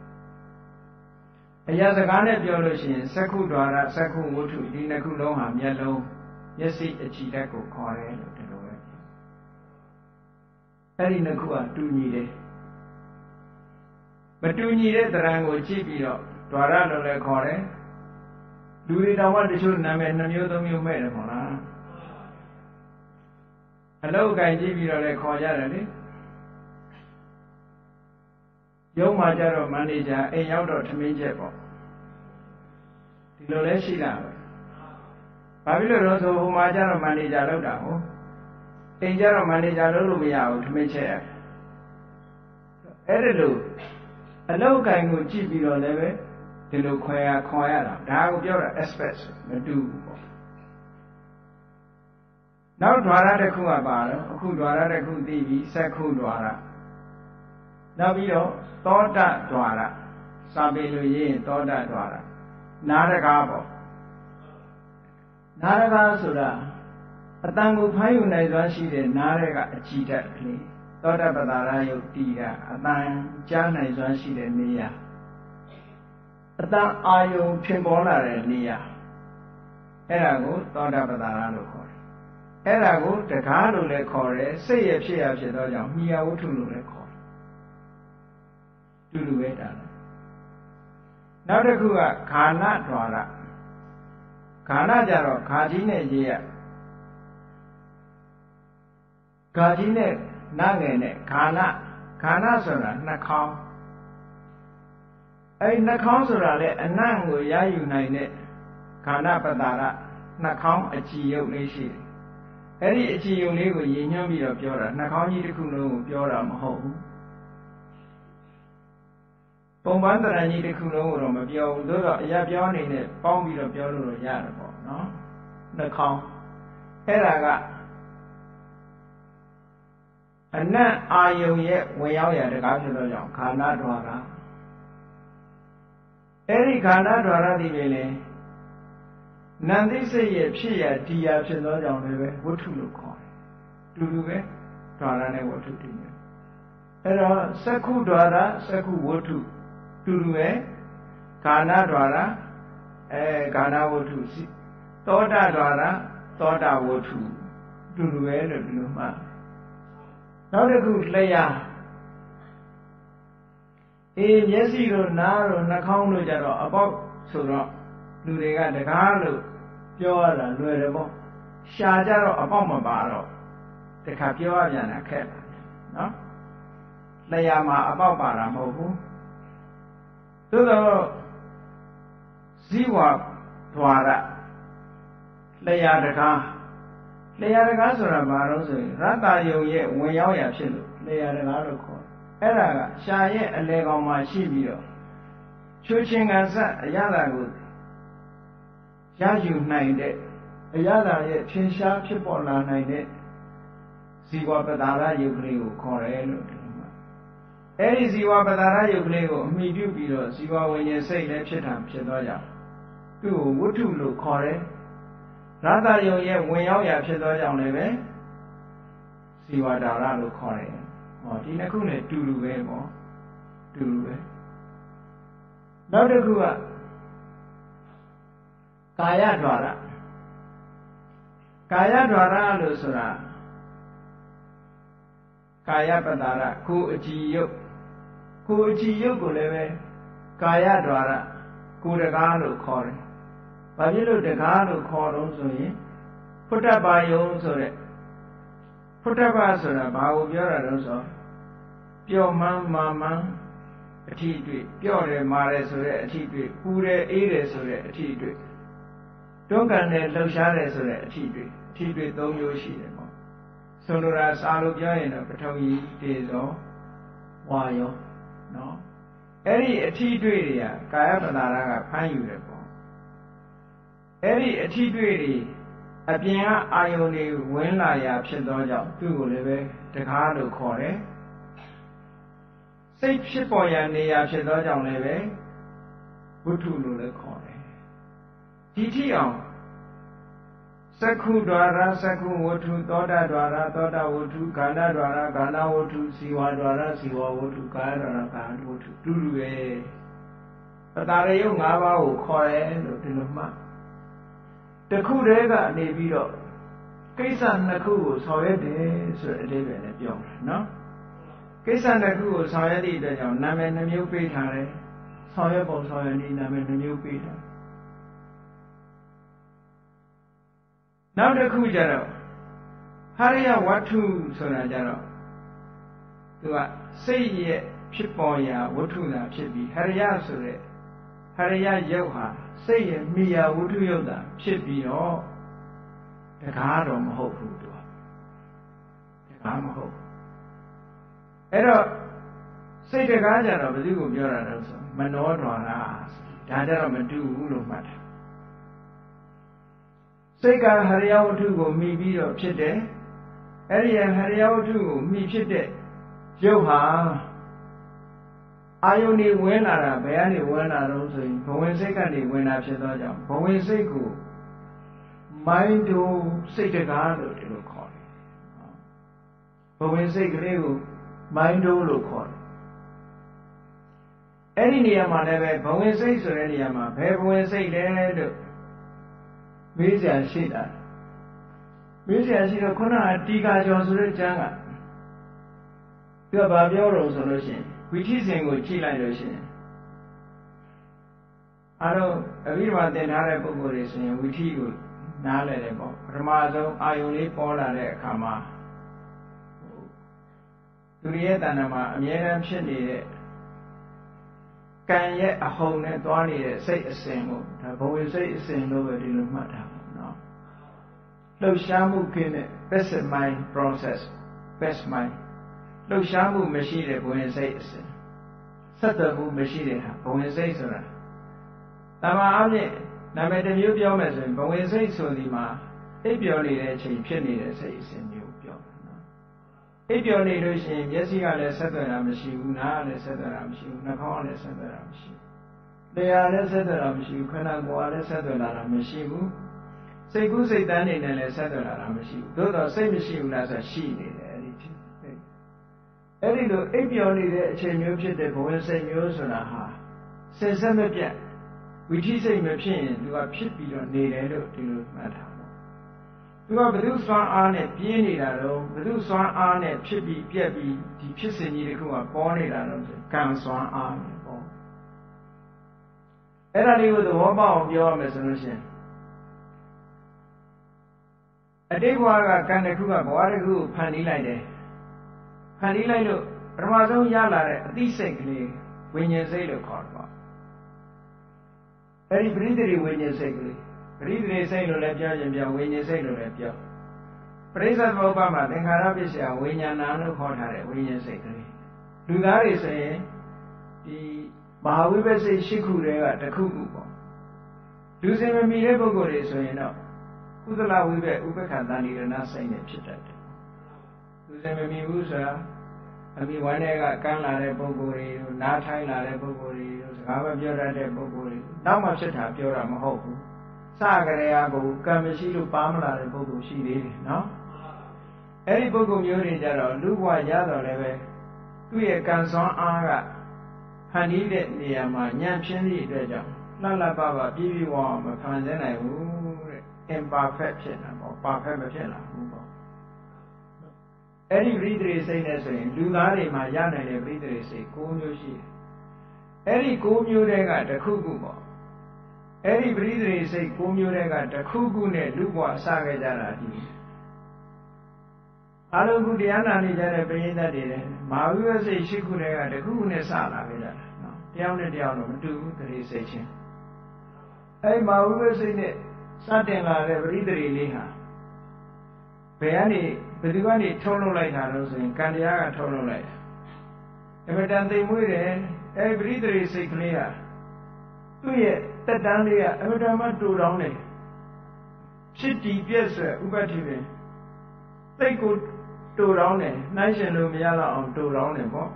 S1: အရာစကားနဲ့ပြောလို့ရှိရင်စက္ခုဓွာရစက္ခုဝတ္ထုဒီနှစ်ခုလုံးဟာမျက်လုံးမျက်စိအကြည့်ဓာတ်ကိုခေါ်တယ်လို့ဒီလိုပဲအဲ့ဒီနှစ်ခုကတူညီတယ်မတူညီတဲ့သဏ္ဍာန်ကိုကြည့်ပြီးတော့ဓွာရလို့လည်းခေါ်တယ်လူတွေတောင်မှတချို့နာမည်နှမျိုးသုံးမျိုးမဲ့တယ်မဟုတ်လားအလောက်ကိုင်ကြည့်ပြီးတော့လည်းခေါ်ကြတယ်လေရုံးမှာကြတော့မန်နေဂျာအိမ်ရောက်တော့ထမင်းချက်ပေါ့ဒီလိုလဲရှိတာပဲဘာဖြစ်လို့လဲဆိုဟိုမှာကြတော့မန်နေဂျာလောက်တာဟုတ်အိမ်ကြတော့မန်နေဂျာလုပ်လို့မရဘူးထမင်းချက်ရအဲ့ဒါလို့အလောက်ကိုင်ကိုကြည့်ပြီးတော့လည်းပဲဒီလိုခွဲရခွန်ရတာဒါကိုပြောတာ aspect မတူဘူးပေါ့နောက်ဓွာရတစ်ခုကပါတော့အခုဓွာရတစ်ခုသိပြီစက္ခုဓွာရနောက်ပြီးတော့သောတဓွာရစာပေလို့ရေးရင်သောတဓွာရနာရကားပေါ့နာရကားဆိုတာအတန်ကိုဖမ်းယူနိုင်စွမ်းရှိတဲ့နားရဲကအကြည်ဓာတ်ကလေးသောတာပတ္တရာယုတ်တီတာအတန်ကြားနိုင်စွမ်းရှိတဲ့နေရာအတန်အာယုံဖြစ်ပေါ်လာတဲ့နေရာအဲ့ဒါကိုသောတာပတ္တရာလို့ခေါ်တယ်အဲ့ဒါကိုတကားလို့လည်းခေါ်တယ်စိတ်ရဖြစ်ရဖြစ်သောကြောင့်မိယဝတ္ထုလို့လည်းခေါ်တယ်တူတူပဲတာနောက်တစ်ခုကခါနဒွါရခါနကြတော့ခါကြီးနဲ့ရေးရခါကြီးနဲ့နာငယ်နဲ့ခါနခါနဆိုတာနှာခေါင်းအဲ့နှာခေါင်းဆိုတာလေအနံ့ကိုရယူနိုင်တဲ့ခန္ဓာပတ္တာရနှာခေါင်းအကြည်ယုတ်လေးရှိတယ်အဲ့ဒီအကြည်ယုတ်လေးကိုရည်ညွှန်းပြီးတော့ပြောတာနှာခေါင်းကြီးတစ်ခုလုံးကိုပြောတာမဟုတ်ဘူးပုံပန်းတရံကြီးတစ်ခုလုံးကိုတော့မပြောဘူးသို့တော့အရာပြောအနေနဲ့ပေါင်းပြီးတော့ပြောလို့တော့ရတယ်ပေါ့နော်နှာခေါင်းအဲ့ဒါကအနတ်အာယုံရဲ့ဝင်ရောက်ရတကားဖြစ်သောကြောင့်ခန္ဓာဒွါရအဲ့ဒီခန္ဓာဒွါရဒီပဲလေနန္တိစိတ်ရဲ့ဖြစ်ရဒီရဖြစ်သောကြောင့်လည်းပဲဝတ္ထုလို့ခေါ်တယ်တူတူပဲဒွါရနဲ့ဝတ္ထုတည်နေအဲ့တော့စက္ခုဒွါရစက္ခုဝတ္ထုတူတူပဲခန္ဓာဒွါရအဲခန္ဓာဝတ္ထုသောတာဒွါရသောတာဝတ္ထုတူတူပဲလို့ဒီလိုမှနောက်တစ်ခုလျှာအေးမျက်စိတို့နားတို့နှာခေါင်းတို့ကြတော့အပေါက်ဆိုတော့လူတွေကတကားလို့ပြောရတာလွယ်တယ်ပေါ့ရှာကြတော့အပေါက်မပါတော့တခါပြောရပြန်တာခက်တယ်နော်လျှာမှာအပေါက်ပါတာမဟုတ်ဘူးသို့တော့ဇီဝဒွါရလျှာတကားလျှာတကားဆိုတာဘာလို့ဆိုရင်ရတ္တယုံရဲ့ဝင်ရောက်ရာဖြစ်လို့လျှာတကားလို့ခေါ်အဲ့ဒါကရှာရဲ့အလေကောင်မှာရှိပြီးတော့ချွေချင်းကန်ဆက်အရသာကိုရယူနိုင်တဲ့အရသာရဲ့ထင်ရှားဖြစ်ပေါ်လာနိုင်တဲ့ဇီဝပတ္တာရယုတ်ကလေးကိုခေါ်တယ်လို့ဒီမှာအဲ့ဒီဇီဝပတ္တာရယုတ်ကလေးကိုအမိပြုပြီးတော့ဇီဝဝိညာဉ်စိတ်လည်းဖြစ်တာဖြစ်သွားကြသူ့ကိုဝတ္ထုလို့ခေါ်တယ်ရတ္တယုံရဲ့ဝင်ရောက်ရာဖြစ်သောကြောင့်လည်းပဲဇီဝဒါရလို့ခေါ်တယ်ဟောဒီနှစ်ခုနဲ့တူတူပဲပေါ့တူတူပဲနောက်တစ်ခုကကာယဒွါရကာယဒွါရလို့ဆိုတာကာယပတ္တာရကိုယ်အကြည်ယုတ်ကိုယ်အကြည်ယုတ်ကိုလည်းပဲကာယဒွါရကိုယ်တကားလို့ခေါ်တယ်ဘာဖြစ်လို့တကားလို့ခေါ်တော့ဆိုရင်ဖုတ္တပါယုံဆိုတဲ့ဖုတ္တပါဆိုတာဘာကိုပြောတာလဲဆိုပျော်မှန်းမာမှန်းအထီးတွေ့ပျော့တယ်မာတယ်ဆိုတဲ့အထီးတွေ့ပူတယ်အေးတယ်ဆိုတဲ့အထီးတွေ့တွန်းကန်တယ်လှုပ်ရှားတယ်ဆိုတဲ့အထီးတွေ့အထီးတွေ့၃မျိုးရှိတယ်ပေါ့ဆိုလိုတာစာလို့ပြောရင်တော့ပထဝီတေဇောဝါယောနော်အဲ့ဒီအထီးတွေ့တွေကကာယပတ္တာရကဖမ်းယူတယ်ပေါ့အဲ့ဒီအထီးတွေ့တွေအပြင်ကအာယုန်တွေဝင်လာရာဖြစ်သောကြောင့်သူ့ကိုလည်းပဲတကားလို့ခေါ်တယ်စိတ်ဖြစ်ပေါ်ရာနေရာဖြစ်သောကြောင့်လည်းပဲဝတ္ထုလို့လည်းခေါ်တယ်ဒီထိအောင်စက္ခုဒွါရစက္ခုဝတ္ထုသောတာဒွါရသောတာဝတ္ထုခန္ဓာဒွါရခန္ဓာဝတ္ထုဇီဝဒွါရဇီဝဝတ္ထုကာယဒွါရကာယဝတ္ထုတူတူပဲပတ္တာရယုတ်၅ပါးကိုခေါ်တယ်လို့ဒီလိုမှတခုတည်းကနေပြီးတော့ကိစ္စနှစ်ခုကိုဆောင်ရွက်တယ်ဆိုတဲ့အဓိပ္ပာယ်နဲ့ပြောတာနော်ကိစ္စနှစ်ခုကိုဆောင်ရွက်သည့်အတွက်ကြောင့်နာမည်နှမျိုးပေးထားတယ်ဆောင်ရွက်ပုံဆောင်ရွက်နည်းနာမည်နှမျိုးပေးထားနောက်တစ်ခုကျတော့ဟရိယဝတ္ထုဆိုတာကျတော့သူကစိတ်ရဲ့ဖြစ်ပေါ်ရာဝတ္ထုသာဖြစ်ပြီးဟရိယဆိုတဲ့ဟရိယယုတ်ဟာစိတ်ရဲ့မိယာဝတ္ထုယုတ်တာဖြစ်ပြီးတော့တကားတော့မဟုတ်ဘူးသူကတကားမဟုတ်အဲ့တော့စိတ်တကားကြတော့ဘယ်သူကိုပြောတာလဲဆိုမနောဒွါရဒါကြတော့မတူဘူးလို့မှတ်တယ်စိတ်ကဟရိယဝတ္ထုကိုမိပြီးတော့ဖြစ်တယ်အဲ့ဒီဟရိယဝတ္ထုကိုမိဖြစ်တဲ့ယုတ်ဟာအာယုန်တွေဝင်လာတာဘယ်ကနေဝင်လာတော့ဆိုရင်ဘဝင်စိတ်ကနေဝင်လာဖြစ်သောကြောင့်ဘဝင်စိတ်ကိုမိုင်းတို့စိတ်တကားလို့ဒီလိုခေါ်တယ်ဘဝင်စိတ်ကလေးကိုမိုင်းတို့လို့ခေါ်တယ်အဲ့ဒီနေရာမှာလည်းပဲဘဝင်စိတ်ဆိုတဲ့နေရာမှာဘယ်ဘဝင်စိတ်လဲလို့မေးစရာရှိတာမေးစရာရှိတော့ခုနကတီကာကျော်ဆိုတဲ့ကျမ်းကသူကဘာပြောတော့ဆိုလို့ရှိရင်ဝိသိစဉ်ကိုကြည့်လိုက်လို့ရှိရင်အားလုံးအဘိဓမ္မာသင်ထားတဲ့ပုဂ္ဂိုလ်တွေဆိုရင်ဝိသိကိုနားလည်တယ်ပေါ့ပထမဆုံးအာယုန်လေးပေါ်လာတဲ့အခါမှာသူရဲ့တဏ္ဍာမှာအမြဲတမ်းဖြစ်နေတဲ့ကံရဲ့အဟုန်နဲ့သွားနေတဲ့စိတ်အစဉ်ကိုဒါဘဝစိတ်အစဉ်လို့ပဲဒီလိုမှတ်ထားပါနော်လှုပ်ရှားမှုကင်းတဲ့ passive mind process passive mind လှုပ်ရှားမှုမရှိတဲ့ဘဝင်စိတ်အစဉ်ဆက်သွယ်မှုမရှိတဲ့ဟာဘဝင်စိတ်ဆိုတာတမန်အပြင်နာမည်တစ်မျိုးပြောမယ်ဆိုရင်ဘဝင်စိတ်ဆိုဒီမှာအိပ်ပျော်နေတဲ့အချိန်ဖြစ်နေတဲ့စိတ်အစဉ်မျိုးပြောတာနော်အိပ်ပျော်နေလို့ရှိရင်မျက်စိကလည်းဆက်သွယ်တာမရှိဘူးနားကလည်းဆက်သွယ်တာမရှိဘူးနှာခေါင်းကလည်းဆက်သွယ်တာမရှိဘူးတရားလည်းဆက်သွယ်တာမရှိဘူးခန္ဓာကိုယ်ကလည်းဆက်သွယ်လာတာမရှိဘူးစိတ်ကူးစိတ်တန်းနေနဲ့လည်းဆက်သွယ်လာတာမရှိဘူးသို့တော့စိတ်မရှိဘူးလားဆိုရှိနေတယ်အဲ့ဒီဖြစ်အဲ့ဒီလိုအိပ်ပျော်နေတဲ့အချိန်မျိုးဖြစ်တဲ့ဘဝင်စိတ်မျိုးဆိုတာဟာစင်ဆက်မပြတ်ဝိသိစိတ်မဖြစ်ရင်သူကဖြစ်ပြီးတော့နေတယ်လို့ဒီလိုမှတ်ထားပါသူကဘု து စွမ်းအားနဲ့ပြင်းနေတာတော့ဘု து စွမ်းအားနဲ့ဖြစ်ပြီးပြက်ပြီးဒီဖြစ်စဉ်ကြီးတစ်ခုကပေါ်နေတာတော့ကံစွမ်းအားနဲ့ပေါ့အဲ့ဒါလေးကိုသဘောပေါက်အောင်ပြောရမယ်ဆိုလို့ရှိရင်အတိတ်ဘဝကကံတစ်ခုကဘဝတစ်ခုကိုဖန်တီးလိုက်တယ်ဖန်တီးလိုက်လို့ပထမဆုံးရလာတဲ့အသိစိတ်ကလေးဝိညာဉ်စိတ်လို့ခေါ်တယ်ပေါ့အဲ့ဒီပရိသေဝိညာဉ်စိတ်ကလေးပရိသေစိတ်လို့လည်းပြောရင်ပြောဝိညာဉ်စိတ်လို့လည်းပြောပရိစ္ဆေသမုပ္ပါမှာသင်္ခါရပစ္စယဝိညာဏလို့ခေါ်ထားတဲ့ဝိညာဉ်စိတ်ကလေးလူသားတွေဆိုရင်ဒီမဟာဝိပဿနာရှိခုတွေကတစ်ခုခုပေါ့လူစင်မမီတဲ့ပုဂ္ဂိုလ်တွေဆိုရင်တော့ကုသလဝိပ္ပဥပ္ပခန္တဏိရဏစိတ်နဲ့ဖြစ်တတ်တယ်လူစင်မမီဘူးဆိုတာအမိဝမ်းတွေကကမ်းလာတဲ့ပုဂ္ဂိုလ်တွေနားထိုင်းလာတဲ့ပုဂ္ဂိုလ်တွေစကားမပြောတတ်တဲ့ပုဂ္ဂိုလ်တွေနောက်မှဖြစ်တာပြောတာမဟုတ်ဘူးစကြရေယာကိုကံမရှိလို့ပါမလာတဲ့ပုဂ္ဂိုလ်ရှိသေးတယ်နော်အဲ့ဒီပုဂ္ဂိုလ်မျိုးတွေကြတော့လူဘဝရတော့လည်းပဲသူ့ရဲ့ကံစွမ်းအားကဖန်တီးတဲ့နေရာမှာညံ့ဖျင်းသည့်အတွက်ကြောင့်လှလှပပပြည့်ပြည့်ဝဝမဖန်ဆင်းနိုင်ဘူးတဲ့ imperfect ဖြစ်တာပေါ့ perfect မဖြစ်လာဘူးပေါ့အဲ့ဒီပရိသေစိတ်နဲ့ဆိုရင်လူသားတွေမှာရနိုင်တဲ့ပရိသေစိတ်၉မျိုးရှိတယ်အဲ့ဒီ၉မျိုးတည်းကတစ်ခုခုပေါ့အဲ့ဒီပရိသေစိတ်၉မျိုးတည်းကတစ်ခုခုနဲ့လူဘဝစခဲ့ကြတာဒီအလုံးခုတရားနာနေကြတဲ့ပရိသတ်တွေလည်းမာဝိဝစိတ်ရှိခုတည်းကတစ်ခုခုနဲ့စလာခဲ့ကြတာနော်တယောက်နဲ့တယောက်တော့မတူဘူးတရေစိတ်ချင်းအဲ့မာဝိဝစိတ်နဲ့စတင်လာတဲ့ပရိသေလေးဟာဘယ်ကနေဘယ်သူကနေထုတ်လုပ်လိုက်တာလို့ဆိုရင်ကံတရားကထုတ်လုပ်လိုက်တာအမတန်သိမ်မွေးတယ်အဲပရိသေစိတ်ကလေးဟာသူ့ရဲ့တက်တန်းလေးကအမတန်မှတူတောင်းတယ်ဖြစ်တည်ပြည့်ဆွဲဥပတ္တိပင်သိကိုတူတောင်းတယ်နှိုင်းရှင်လို့မရတော့အောင်တူတောင်းတယ်ပေါ့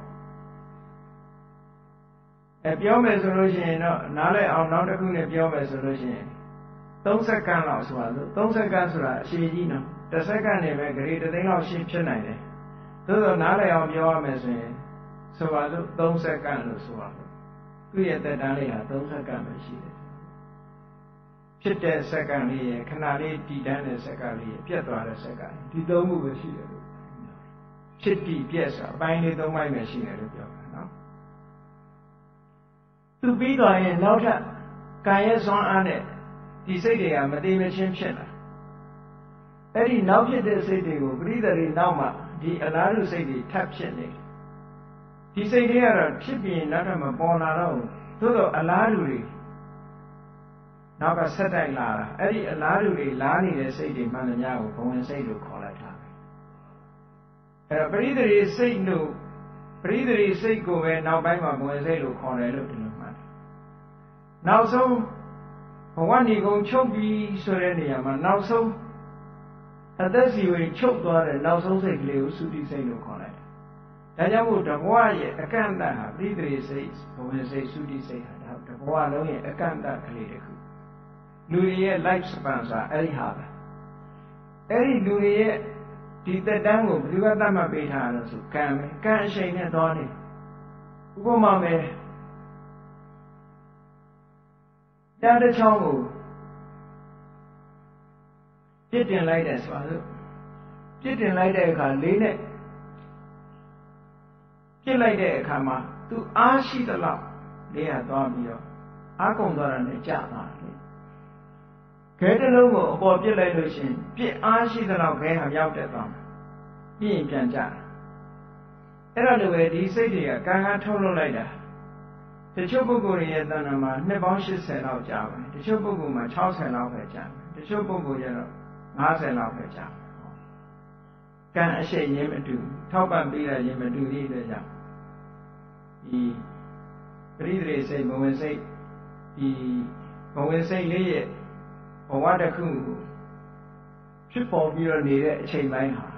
S1: အဲပြောမယ်ဆိုလို့ရှိရင်တော့နားလည်အောင်နောက်တစ်ခုနဲ့ပြောမယ်ဆိုလို့ရှိရင်သုံးစက္ကန့်လောက်ဆိုတာဆိုသုံးစက္ကန့်ဆိုတာအရှိကြီးနော်တစ်စက္ကန့်နဲ့ပဲဂရေတသိန်းလောက်ရှင်းဖြစ်နိုင်တယ်သို့သောနားလည်အောင်ပြောရမယ်ဆိုရင်ဆိုပါစို့သုံးစက္ကန့်လို့ဆိုပါစို့သူ့ရဲ့သက်တမ်းလေးဟာသုံးစက္ကန့်ပဲရှိတယ်ဖြစ်တဲ့စက္ကန့်လေးရဲ့ခဏလေးတည်တန်းတဲ့စက္ကန့်လေးရဲ့ပြတ်သွားတဲ့စက္ကန့်ဒီသုံးခုပဲရှိတယ်လို့ဖြစ်တည်ပြတ်ဆိုတာအပိုင်းလေးသုံးပိုင်းပဲရှိတယ်လို့ပြောတာနော်သူပြီးသွားရင်နောက်ထပ်ကာယစွမ်းအားနဲ့ဒီစိတ်တွေကမတည်မချင်းဖြစ်လာအဲ့ဒီနောက်ဖြစ်တဲ့စိတ်တွေကိုပရိသေတွေနောက်မှဒီအလားတူစိတ်တွေထပ်ဖြစ်နေဒီစိတ်တွေကတော့ဖြစ်ပြီးနောက်ထပ်မပေါ်လာတော့ဘူးသို့တော့အလားတူတွေနောက်ကဆက်တိုက်လာတာအဲ့ဒီအလားတူတွေလားနေတဲ့စိတ်တွေမှန်သမျှကိုဘဝင်စိတ်လို့ခေါ်လိုက်တာပဲအဲ့တော့ပရိသေတွေစိတ်လို့ပရိသေတွေစိတ်ကိုပဲနောက်ပိုင်းမှာဘဝင်စိတ်လို့ခေါ်တယ်လို့ဒီလိုမှတ်နောက်ဆုံးဘဝဏီကုံချုပ်ပြီးဆိုတဲ့နေရာမှာနောက်ဆုံးအသက်စီဝင်ချုပ်သွားတဲ့နောက်ဆုံးစိတ်ကလေးကိုသုတိစိတ်လို့ခေါ်လိုက်တယ်ဒါကြောင့်မို့တဘဝရဲ့အကန့်အသတ်ဟာပရိသေစိတ်ဘဝင်စိတ်သုတိစိတ်ဟာဒါတဘဝလုံးရဲ့အကန့်အသတ်ကလေးတစ်ခုလူတွေရဲ့ life span ဆိုတာအဲ့ဒီဟာပဲအဲ့ဒီလူတွေရဲ့ဒီသက်တမ်းကိုဘယ်သူကသတ်မှတ်ပေးထားလဲဆိုကံပဲကံအရှိန်နဲ့သွားနေဥပမာပဲတရားတစ်ချောင်းကိုပြစ်တင်လိုက်တယ်ဆိုတော့ပြစ်တင်လိုက်တဲ့အခါလေးနဲ့ပြစ်လိုက်တဲ့အခါမှာသူအားရှိသလောက်လေးရသွားပြီးတော့အားကုန်သွားတာနဲ့ကြာသွားတယ်ခဲတစ်လုံးကိုအပေါ်ပြစ်လိုက်လို့ရှိရင်ပြစ်အားရှိသလောက်ခဲဟာရောက်တက်သွားမှာပြီးရင်ပြန်ကြတာအဲ့ဒါလိုပဲဒီစိတ်တွေကကံကထုတ်လုပ်လိုက်တာတချို့ပုဂ္ဂိုလ်တွေရဲ့တဏ္ဍာမှာနှစ်ပေါင်း၈၀လောက်ကြာတယ်တချို့ပုဂ္ဂိုလ်မှာ၆၀လောက်ပဲကြာတယ်တချို့ပုဂ္ဂိုလ်ကျတော့၅၀လောက်ပဲကြာတယ်ကံအရှိန်ချင်းမတူထောက်ပံ့ပေးတာချင်းမတူသေးတဲ့ကြောင့်ဒီပရိသေစိတ်ဘဝင်စိတ်ဒီဘဝင်စိတ်လေးရဲ့ဘဝတစ်ခုဖြစ်ပေါ်ပြီးတော့နေတဲ့အချိန်ပိုင်းဟာ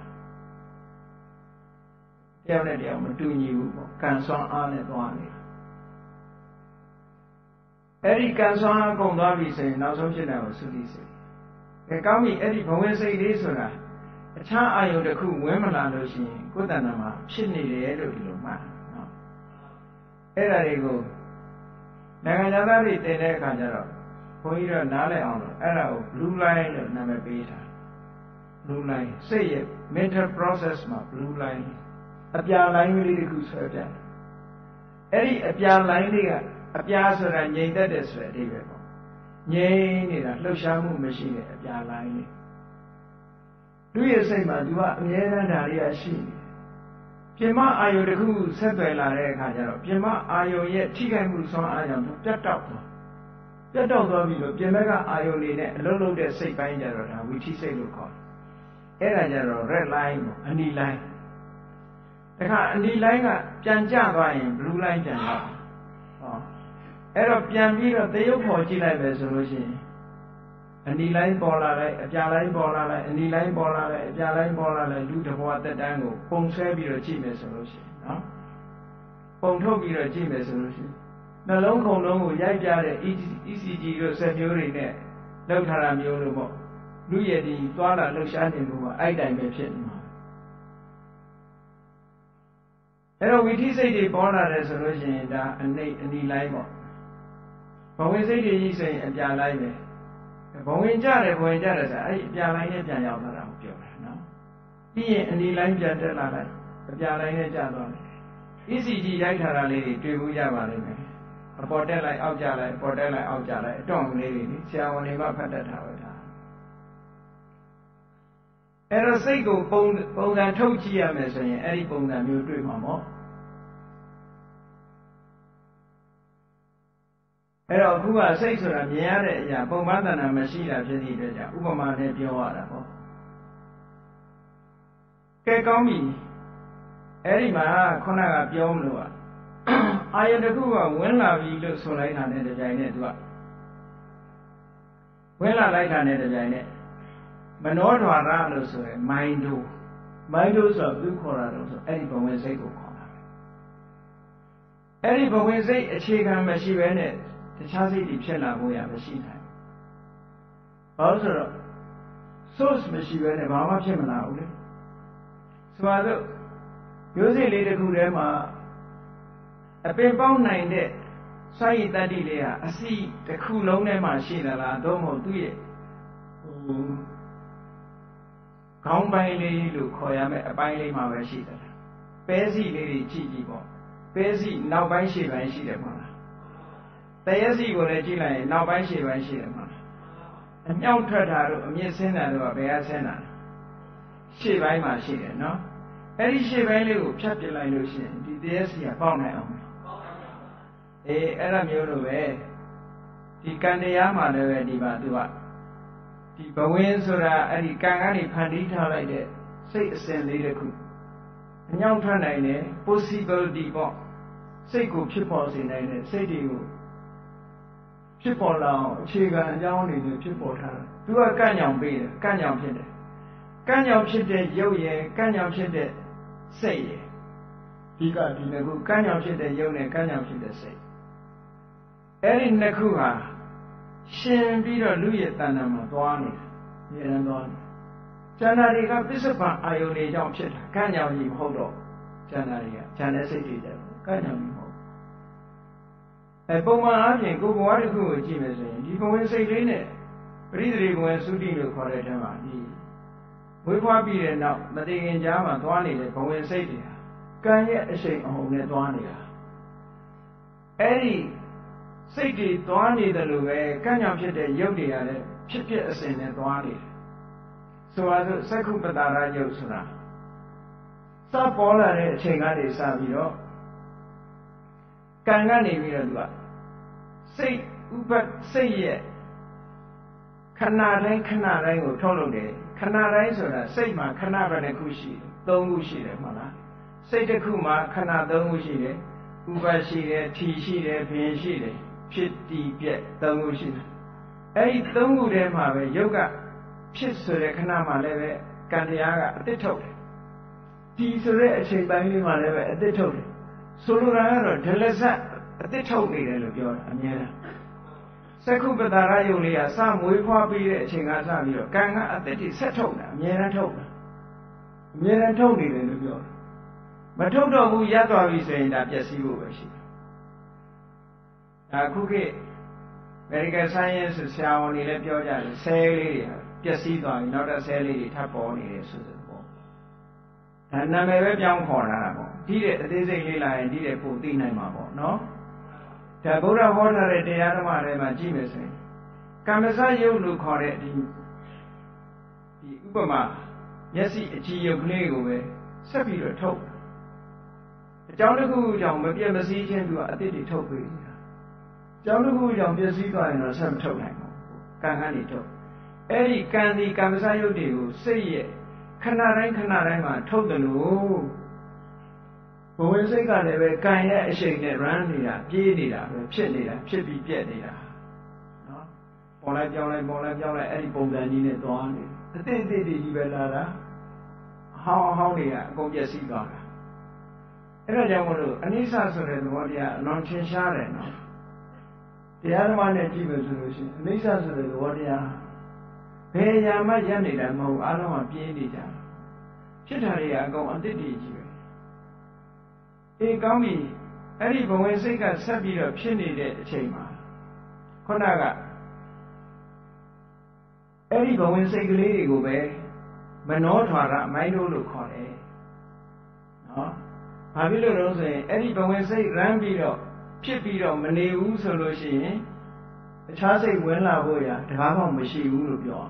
S1: တယောက်နဲ့တယောက်မတူညီဘူးပေါ့ကံစွမ်းအားနဲ့သွားနေတာအဲ့ဒီကံစွမ်းအားကုန်သွားပြီဆိုရင်နောက်ဆုံးဖြစ်တယ်ကိုသုတိစိတ်အဲကောင်းပြီအဲ့ဒီဘဝင်စိတ်လေးဆိုတာအခြားအာယုတစ်ခုဝင်မလာလို့ရှိရင်ကိုယ်တဏ္ဍာမှာဖြစ်နေတယ်လို့ဒီလိုမှတ်နော်အဲ့ဒါတွေကိုနိုင်ငံသားတွေတင်တဲ့အခါကျတော့ဘုန်းကြီးတို့နားလည်အောင်လို့အဲ့ဒါကို blue line လို့နာမည်ပေးထား blue line စိတ်ရဲ့ mental process မှာ blue line အပြာ line လေးတစ်ခုဆွဲပြတယ်အဲ့ဒီအပြာ line လေးကအပြာဆိုတာငြိမ်သက်တယ်ဆိုတဲ့အဓိပ္ပာယ်ပေါ့ငြိမ်နေတာလှုပ်ရှားမှုမရှိတဲ့အပြာ line လေးသူ့ရဲ့စိတ်မှာသူကအမြဲတမ်းဒါတွေကရှိနေတယ်ပြင်မအာယုတစ်ခုဆက်သွယ်လာတဲ့အခါကျတော့ပြင်မအာယုရဲ့ထိခိုက်မှုဆွမ်းအားကြောင့်ပြတ်တောက်သွားပြတ်တောက်သွားပြီလို့ပြင်ဘက်ကအာယုတွေနဲ့အလုံးလုံးတဲ့စိတ်ပိုင်းကြတော့ဒါဝိธิစိတ်လို့ခေါ်တယ်အဲ့ဒါကြတော့ red line ပေါ့အနီလိုင်းတခါအနီလိုင်းကပြန်ကျသွားရင် blue line ပြန်လာဟောအဲ့တော့ပြန်ပြီးတော့သရုပ်ဖော်ကြည့်လိုက်ပဲဆိုလို့ရှိရင်အနီလိုင်းပေါ်လာလိုက်အပြာလိုင်းပေါ်လာလိုက်အနီလိုင်းပေါ်လာလိုက်အပြာလိုင်းပေါ်လာလိုက်လူတစ်ဘဝတက်တန်းကိုပုံဆွဲပြီးတော့ကြည့်မယ်ဆိုလို့ရှိရင်နော်ပုံထုတ်ပြီးတော့ကြည့်မယ်ဆိုလို့ရှိရင်နှလုံးခုန်လုံးကိုရိုက်ပြတဲ့ E C G တို့စက်မျိုးတွေနဲ့လောက်ထားတာမျိုးလို့ပေါ့လူရည်ဒီသွားလာလှုပ်ရှားနေမှုကအဲ့တိုင်ပဲဖြစ်နေမှာအဲ့တော့ဝိธิစိတ်တွေပေါ်လာတယ်ဆိုလို့ရှိရင်ဒါအနိအနီလိုင်းပေါ့ဘဝင်စိတ်တွေကြီးဆိုရင်အပြာလိုင်းပဲဘဝင်ကြတယ်ဘဝင်ကြတယ်ဆိုအဲ့ဒီအပြာလိုင်းနဲ့ပြန်ရောက်လာတာကိုပြောတာနော်ပြီးရင်အနီလိုင်းပြန်တက်လာလိုက်အပြာလိုင်းနဲ့ကျသွားတယ် E C G ရိုက်ထားတာလေးတွေတွေ့ဖို့ရပါလိမ့်မယ်အပေါ်တက်လိုက်အောက်ကျလိုက်အပေါ်တက်လိုက်အောက်ကျလိုက်အတော့ကလေးတွေဆရာဝန်တွေမှဖတ်တတ်တာပဲဒါအဲ့တော့စိတ်ကိုပုံပုံစံထုတ်ကြည့်ရမယ်ဆိုရင်အဲ့ဒီပုံစံမျိုးတွေ့မှာပေါ့အဲ့တော့အခုကစိတ်ဆိုတာမြင်ရတဲ့အရာပုံမှန်တဏ္ဍာမရှိတာဖြစ်တဲ့အတွက်ကြောင့်ဥပမာနဲ့ပြောရတာပေါ့ကဲကောင်းပြီအဲ့ဒီမှာခုနကပြောမလို့อ่ะအာယတခုကဝင်လာပြီလို့ဆိုလိုက်တာနဲ့တပြိုင်နက်သူကဝင်လာလိုက်တာနဲ့တပြိုင်နက်မနောဒွါရလို့ဆိုရယ်မိုင်းတို့မိုင်းတို့ဆိုသူခေါ်တာတော့ဆိုအဲ့ဒီဘဝင်စိတ်ကိုခေါ်တာပဲအဲ့ဒီဘဝင်စိတ်အခြေခံမရှိဘဲနဲ့တခြားစိတ်တွေဖြစ်လာဖို့ရမရှိနိုင်ဘာလို့ဆိုတော့ source မရှိဘဲနဲ့ဘာမှဖြစ်မလာဘူးလေဆိုတော့မျိုးစိတ်လေးတစ်ခုထဲမှာအပင်ပေါက်နိုင်တဲ့စွမ်းရည်တတ္တိလေးဟာအစီတစ်ခုလုံးထဲမှာရှိသလားသို့မဟုတ်သူ့ရဲ့ဟိုခေါင်းပိုင်းလေးလို့ခေါ်ရမယ်အပိုင်းလေးမှာပဲရှိသလားပဲစီလေးတွေကြည့်ကြည့်ပေါ့ပဲစီနောက်ပိုင်းရှေ့ပိုင်းရှိတယ်မဟုတ်လားတရက်စီကိုလည်းကြည့်လိုက်ရင်နောက်ပိုင်းရှေ့ပိုင်းရှိတယ်မဟုတ်လားအမြောက်ထွက်တာတို့အမြင့်ဆင်းတာတို့ကဘယ်ကဆင်းတာရှေ့ပိုင်းမှာရှိတယ်နော်အဲ့ဒီရှေ့ပိုင်းလေးကိုဖြတ်ပြလိုက်လို့ရှိရင်ဒီတရက်စီကပေါက်နိုင်အောင်အေးအဲ့ဒါမျိုးလိုပဲဒီကံတရားမှာလည်းပဲဒီပါသူကဒီဘဝင်ဆိုတာအဲ့ဒီကံကနေဖန်တီးထားလိုက်တဲ့စိတ်အစဉ်လေးတစ်ခုအညောင်းထွက်နိုင်တဲ့ possibility ပေါ့စိတ်ကိုဖြစ်ပေါ်စေနိုင်တဲ့စိတ်တွေကိုဖြစ်ပေါ်လာအောင်အခြေခံအကြောင်းအနေနဲ့ဖြစ်ပေါ်ထားတယ်သူကကန့်ညောင်ပေးတယ်ကန့်ညောင်ဖြစ်တယ်ကန့်ညောင်ဖြစ်တဲ့ရုပ်ရယ်ကန့်ညောင်ဖြစ်တဲ့စိတ်ရယ်ဒီကဒီနှစ်ခုကံ့ကြောင့်ဖြစ်တဲ့ယုံနဲ့ကံ့ကြောင့်ဖြစ်တဲ့စိတ်အဲ့ဒီနှစ်ခုဟာရှင်ပြီးတော့လူရဲ့တဏ္ဍာမှာသွားနေတယ်ဉာဏ်သွားနေဉာဏ်တွေကပစ္စုပန်အာယုန်တွေကြောင့်ဖြစ်တာကံ့ကြောင့်ကြီးမဟုတ်တော့ဉာဏ်တွေကဉာဏ်နဲ့စိတ်တွေတဲ့ကံ့ကြောင့်ကြီးမဟုတ်အဲပုံမှန်အားဖြင့်ကိုယ်ဘဝတစ်ခုကိုကြည့်မယ်ဆိုရင်ဒီဘဝင်စိတ်လေးနဲ့ပရိသေဘဝင်သုတိလို့ခေါ်တဲ့ထဲမှာဒီဝိဖွားပြီးတဲ့နောက်မသိခင်ကြားမှာသွားနေတဲ့ဘဝင်စိတ်တွေကံရဲ့အရှိန်အဟုန်နဲ့သွားနေတာအဲ့ဒီစိတ်တွေသွားနေတယ်လို့ပဲကံ့ကြောင့်ဖြစ်တဲ့ရုပ်တွေကလည်းဖြစ်ဖြစ်အစဉ်နဲ့သွားနေတယ်ဆိုပါစို့သက္ခုပတာရယုတ်ဆိုတာစပေါ်လာတဲ့အချိန်ကနေစပြီးတော့ကံကနေပြီးတော့သူကစိတ်ဥပစိတ်ရဲ့ခဏတိုင်းခဏတိုင်းကိုထုတ်လုပ်တယ်ခဏတိုင်းဆိုတာစိတ်မှာခဏပဲတစ်ခုရှိတယ်သုံးခုရှိတယ်မဟုတ်လားစိတ်တစ်ခုမှာခဏသုံးခုရှိတယ်ဥပရှိတယ်ထီရှိတယ်ဘင်ရှိတယ်ဖြစ်တည်ပြက်သုံးခုရှိတယ်အဲ့ဒီသုံးခုထဲမှာပဲယုတ်ကဖြစ်ဆိုတဲ့ခဏမှာလည်းပဲကံတရားကအတစ်ထုတ်တယ်ဒီဆိုတဲ့အချိန်ပိုင်းလေးမှာလည်းပဲအတစ်ထုတ်တယ်ဆိုလိုတာကတော့ဒလဇတ်အတစ်ထုတ်နေတယ်လို့ပြောတာအများအားသက္ခုပတာရယုတ်လေးကစမွေးဖွားပြီးတဲ့အချိန်ကစပြီးတော့ကံကအတစ်တိဆက်ထုတ်တာအများအားထုတ်တာအများအားထုတ်နေတယ်လို့ပြောတာမထုတ်တော့ဘူးရပ်သွားပြီဆိုရင်ဒါပျက်စီးဖို့ပဲရှိတယ်ဒါခုခေတ် Medical Science ဆရာဝန်တွေလည်းပြောကြတယ်ဆဲလေးတွေပျက်စီးသွားပြီနောက်တစ်ဆဲလေးတွေထပ်ပေါ်နေတယ်ဆိုဆိုပေါ့ဒါနာမည်ပဲပြောင်းခေါ်လာတာပေါ့ဒီတဲ့အသေးစိတ်လေးလာရင်ဒီတဲ့ပိုသိနိုင်မှာပေါ့နော်ဒါဗုဒ္ဓဟောထားတဲ့တရားဓမ္မတွေမှာကြည့်မယ်ဆိုရင်ကမ္မစယုတ်လို့ခေါ်တဲ့ဒီဒီဥပမာမျက်စိအကြည့်ယုတ်ကလေးကိုပဲဆက်ပြီးတော့ထုတ်အကြောင်းတစ်ခုကြောင့်မပြတ်မစည်းခြင်းသူကအတိတ်တွေထုတ်ပေးနေတာအကြောင်းတစ်ခုကြောင့်ပြည့်စည်သွားရင်တော့ဆက်မထုတ်နိုင်ဘူးကံကနေထုတ်အဲ့ဒီကံဒီကမ္မစယုတ်တွေကိုစိတ်ရဲ့ခဏတိုင်းခဏတိုင်းမှာထုတ်တယ်လို့ဘဝင်စိတ်ကလည်းပဲကံရဲ့အရှိန်နဲ့ run နေတာပြေးနေတာပဲဖြစ်နေတာဖြစ်ပြီးပြက်နေတာနော်ပေါ်လိုက်ပြောင်းလိုက်ပေါ်လိုက်ပြောင်းလိုက်အဲ့ဒီပုံစံကြီးနဲ့သွားနေအတိတ်အတိတ်ကြီးပဲလာတာဟောင်းဟောင်းတွေကအကုန်ပြည့်စည်သွားတာအဲ့ဒါကြောင့်မလို့အနိစ္စဆိုတဲ့သဘောတရားအလွန်ထင်ရှားတယ်နော်တရားဓမ္မနဲ့ကြည့်မယ်ဆိုလို့ရှိရင်အနိစ္စဆိုတဲ့သဘောတရားဘယ်ရာမှရပ်နေတာမဟုတ်အားလုံးကပြင်းနေကြဖြစ်တာတွေကအကုန်အတိတ်တွေကြီးပဲအေးကောင်းပြီအဲ့ဒီဘဝင်စိတ်ကဆက်ပြီးတော့ဖြစ်နေတဲ့အချိန်မှာခုနကအဲ့ဒီဘဝင်စိတ်ကလေးတွေကိုပဲမနောထွာရမိုင်းတို့လို့ခေါ်တယ်နော်ဘာဖြစ်လို့လဲဆိုရင်အဲ့ဒီဘဝင်စိတ်ရမ်းပြီးတော့ဖြစ်ပြီးတော့မနေဘူးဆိုလို့ရှိရင်အခြားစိတ်ဝင်လာဖို့ရတကားမှမရှိဘူးလို့ပြော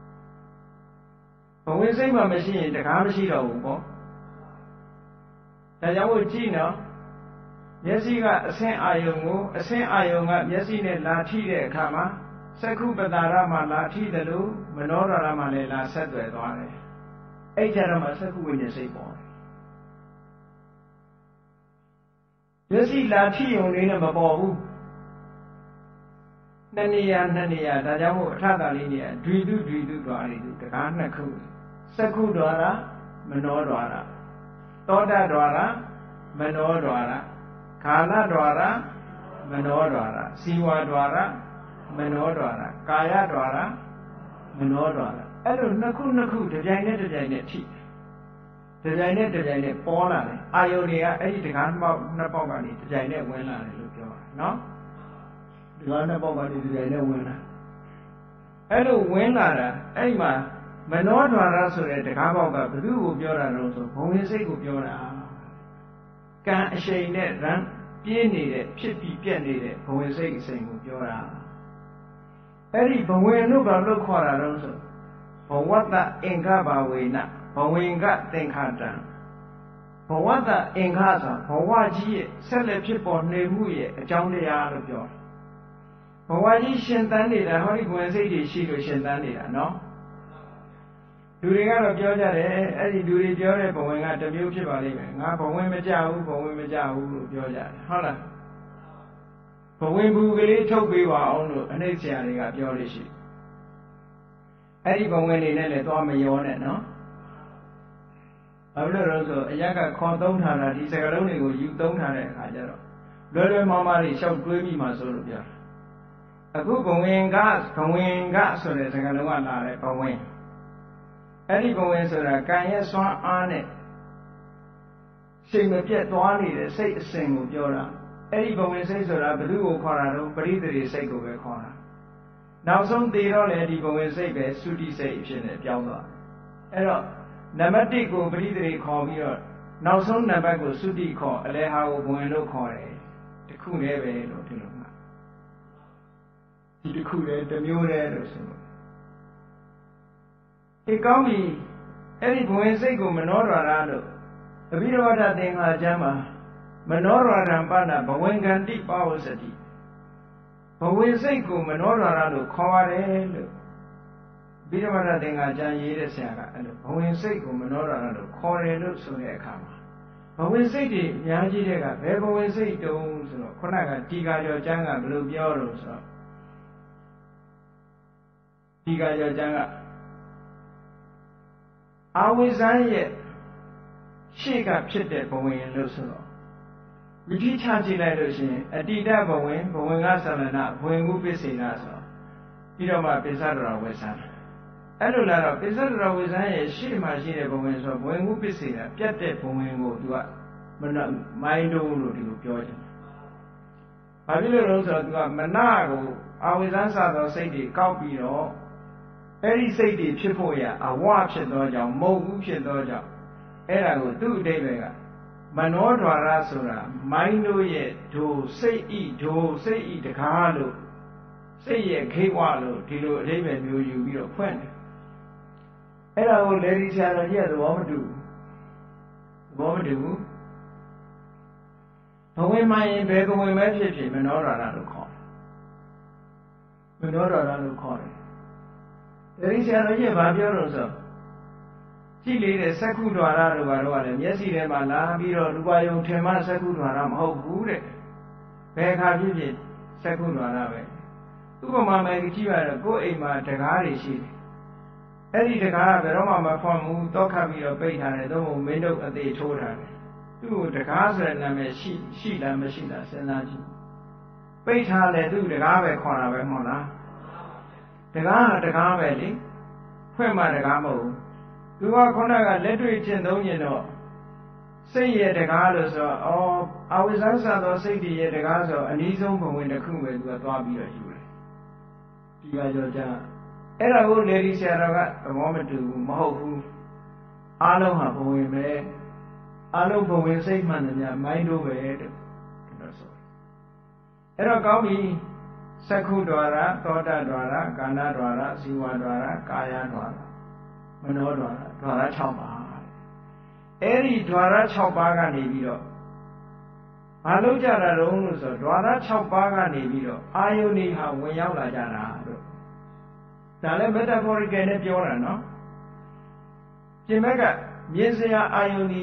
S1: ဘဝင်စိတ်မှမရှိရင်တကားမရှိတော့ဘူးပေါ့ဒါကြောင့်မို့ကြည့်နော်မျက်စိကအဆင်းအာယုံကိုအဆင်းအာယုံကမျက်စိနဲ့လာထိတဲ့အခါမှာသက္ခုပတာရမှာလာထိတယ်လို့မနောရရမှာလည်းလာဆက်သွယ်သွားတယ်အဲ့ကြတော့မှသက္ခုဝိညာဉ်စိတ်ပေါ်တယ်မျက်စိလာထိုံလေးနဲ့မပေါ်ဘူးနှစ်နေရာနှစ်နေရာဒါကြောင့်မို့အထတာလေးနေရာဒွိတုဒွိတုတော်ရီတုတကားနှစ်ခုသက္ခုတော်ရမနောတော်ရသောတတော်ရမနောတော်ရခါလတော်ရမနောတော်ရစီဝါတော်ရမနောတော်ရကာယတော်ရမနောတော်ရအဲ့လိုနှစ်ခုနှစ်ခုတစ်ပြိုင်နဲ့တစ်ပြိုင်နဲ့ထိတစ်ပြိုင်နဲ့တစ်ပြိုင်နဲ့ပေါ်လာတယ်အာယုန်တွေကအဲ့ဒီတကားနှစ်ပေါက်နှစ်ပေါက်ကနေတစ်ပြိုင်နဲ့ဝင်လာတယ်လို့ပြောတာနော်တကားနှစ်ပေါက်ကနေတစ်ပြိုင်နဲ့ဝင်လာအဲ့လိုဝင်လာတာအဲ့မှာမနောဒွါရဆိုတဲ့တကားပေါက်ကဘယ်သူ့ကိုပြောတာလို့ဆိုဘုံဝင်စိတ်ကိုပြောတာကံအရှိန်နဲ့ရန်ပြင်းနေတဲ့ဖြစ်ပြီးပြက်နေတဲ့ဘုံဝင်စိတ်အစိမ်ကိုပြောတာအဲ့ဒီဘဝင်လို့ဘာလို့ခေါ်တာလဲဆိုဘဝတ္တအင်္ဂဘာဝေနဘဝင်ကသင်္ခါတံဘဝတ္တအင်္ဂဆိုဘဝကြီးရဲ့ဆက်လက်ဖြစ်ပေါ်နေမှုရဲ့အကြောင်းတရားလို့ပြောတာဘဝကြီးရှင်သန်နေတာဟောဒီဘဝင်စိတ်တွေရှိလို့ရှင်သန်နေတာနော်လူတွေကတော့ပြောကြတယ်အဲ့ဒီလူတွေပြောတဲ့ဘဝင်ကတစ်မျိုးဖြစ်ပါလိမ့်မယ်ငါဘဝင်မကြဘူးဘဝင်မကြဘူးလို့ပြောကြတယ်ဟုတ်လားဘဝင်ဘူးကလေးထုတ်ပေးပါအောင်လို့အနှိမ့်ဆရာတွေကပြောလို့ရှိအဲ့ဒီဘဝင်တွေနဲ့လည်းသွားမရောနဲ့နော်ဘာဖြစ်လို့လဲဆိုအရက်ကခေါ်သုံးထားတာဒီစကားလုံးတွေကိုယူသုံးထားတဲ့အခါကျတော့လွယ်လွယ်မာမာလေးရှောက်တွေးမိမှဆိုလို့ပြောအခုဘဝင်ကဘဝင်ကဆိုတဲ့စကားလုံးကလာတယ်ဘဝင်အဲ့ဒီဘဝင်ဆိုတာကံရဲ့စွမ်းအားနဲ့စိတ်မပြတ်သွားနေတဲ့စိတ်အစဉ်ကိုပြောတာအဲ့ဒီဘဝင်စိတ်ဆိုတာဘယ်သူ့ကိုခေါ်တာတော့ပရိသေရိစိတ်ကိုပဲခေါ်တာနောက်ဆုံးသေတော့လေဒီဘဝင်စိတ်ပဲသုတိစိတ်အဖြစ်နဲ့ပြောင်းသွားအဲ့တော့နံပါတ်တစ်ကိုပရိသေရိခေါ်ပြီးတော့နောက်ဆုံးနံပါတ်ကိုသုတိခေါ်အလဲဟာကိုဘဝင်လို့ခေါ်တယ်တခုတည်းပဲလို့ဒီလိုမှဒီတခုတည်းတစ်မျိုးတည်းလို့ဆိုလို့ဒီကောင်းပြီအဲ့ဒီဘဝင်စိတ်ကိုမနှောတော်ရလို့အဘိဓမ္မာသင်္ခါကျမ်းမှာမနောရဏံပဏဘဝင်ကံတိပါဝစတိဘဝင်စိတ်ကိုမနောရဏလို့ခေါ်ရတယ်လို့အဘိဓမ္မာသင်္ခါကျမ်းရေးတဲ့ဆရာကအဲ့လိုဘဝင်စိတ်ကိုမနောရဏလို့ခေါ်တယ်လို့ဆိုတဲ့အခါမှာဘဝင်စိတ်တွေအများကြီးတဲ့ကဘယ်ဘဝင်စိတ်တုံးဆိုတော့ခုနကတီကာကျော်ကျမ်းကဘယ်လိုပြောလို့ဆိုတော့တီကာကျော်ကျမ်းကအာဝိဇ္ဇံရဲ့ရှေ့ကဖြစ်တဲ့ဘဝင်လို့ဆိုတော့ဝိဓိချကြည့်လိုက်လို့ရှိရင်အတ္တိတဘဝင်ဘဝင်ကသမဏဘဝင်ကုပစ္စေနာဆိုပြီးတော့မှပိစ္ဆဒရဝေဇံအဲ့လိုလာတော့ပိစ္ဆဒရဝေဇံရဲ့ရှေ့မှာရှိတဲ့ဘဝင်ဆိုဘဝင်ကုပစ္စေနာပြတ်တဲ့ဘဝင်ကိုသူကမနမိုင်းတုံးလို့ဒီလိုပြောတယ်။ဘာဖြစ်လို့လဲဆိုတော့သူကမနကိုအာဝိဇ္ဇံစသောစိတ်တွေကောက်ပြီးတော့အဲ့ဒီစိတ်တွေဖြစ်ဖို့ရအဝဖြစ်သောကြောင့်မဟုတ်ဘူးဖြစ်သောကြောင့်အဲ့ဒါကိုသူ့အတိတ်ပဲကမနောဒွါရဆိုတာမိုင်းတို့ရဲ့ဒိုစိတ်ဤဒိုစိတ်ဤတကားလို့စိတ်ရဲ့ခိဝလို့ဒီလိုအတိတ်ပဲမျိုးယူပြီးတော့ဖွင့်တယ်အဲ့ဒါကိုလေဒီဆရာတော်ကြီးကသဘောမတူသဘောမတူဘူးဘဝင်မှရင်ဘယ်ဘဝင်ပဲဖြစ်ဖြစ်မနောဒွါရလို့ခေါ်တယ်မနောဒွါရလို့ခေါ်တယ်လေဒီဆရာတော်ကြီးကဘာပြောလို့ဆိုကြည့်လေတဲ့စက္ခုဒွါရတို့ဘာလို့ကလည်းမျက်စိထဲမှာလာပြီးတော့ရူပယုံထင်မှစက္ခုဒွါရမဟုတ်ဘူးတဲ့ဘယ်ခါဖြစ်ဖြစ်စက္ခုဒွါရပဲဥပမာမယ်ကြည့်ရတော့ကိုယ်အိမ်မှာတကားတွေရှိတယ်အဲ့ဒီတကားကဘယ်တော့မှမဖွင့်ဘူးတောက်ခတ်ပြီးတော့ပိတ်ထားတယ်သို့မဟုတ်မင်းတို့အသေးထိုးထားတယ်သူ့ကိုတကားဆိုတဲ့နာမည်ရှိရှိလားမရှိလားစဉ်းစားကြည့်ပိတ်ထားတယ်သူ့တကားပဲခေါ်တာပဲမဟုတ်လားတကားကတကားပဲလေဖွင့်မှတကားမဟုတ်ဘူးသူကခုနကလက်တွေ့ကျင့်သုံးရင်တော့စိတ်ရဲ့တကားလို့ဆိုတော့ဩအဝိဇ္ဇဆသောစိတ်ရဲ့တကားဆိုအနည်းဆုံးဘဝင်တစ်ခုပဲသူကသွားပြီးတော့ယူတယ်ဒီကကြောကြအဲ့ဒါကိုလေဒီဆရာတော်ကသဘောမတူဘူးမဟုတ်ဘူးအားလုံးဟာဘဝင်ပဲအားလုံးဘဝင်စိတ်မှန်တယ်များမိုင်းတို့ပဲတဲ့လို့ဆိုအဲ့တော့ကောင်းပြီစက္ခုဒွါရသောတဒွါရကာဏဒွါရဇီဝဒွါရကာယဒွါရမနောဒွါရဒွါရ၆ပါးအဲ့ဒီဒွါရ၆ပါးကနေပြီးတော့ဘာလို့ကြတာတုံးလို့ဆိုတော့ဒွါရ၆ပါးကနေပြီးတော့အာယုန်တွေဟာဝင်ရောက်လာကြတာတို့ဒါလည်း metaphorical နဲ့ပြောတာနော်ပြင်ဘက်ကမြင်စရာအာယုန်ဒီ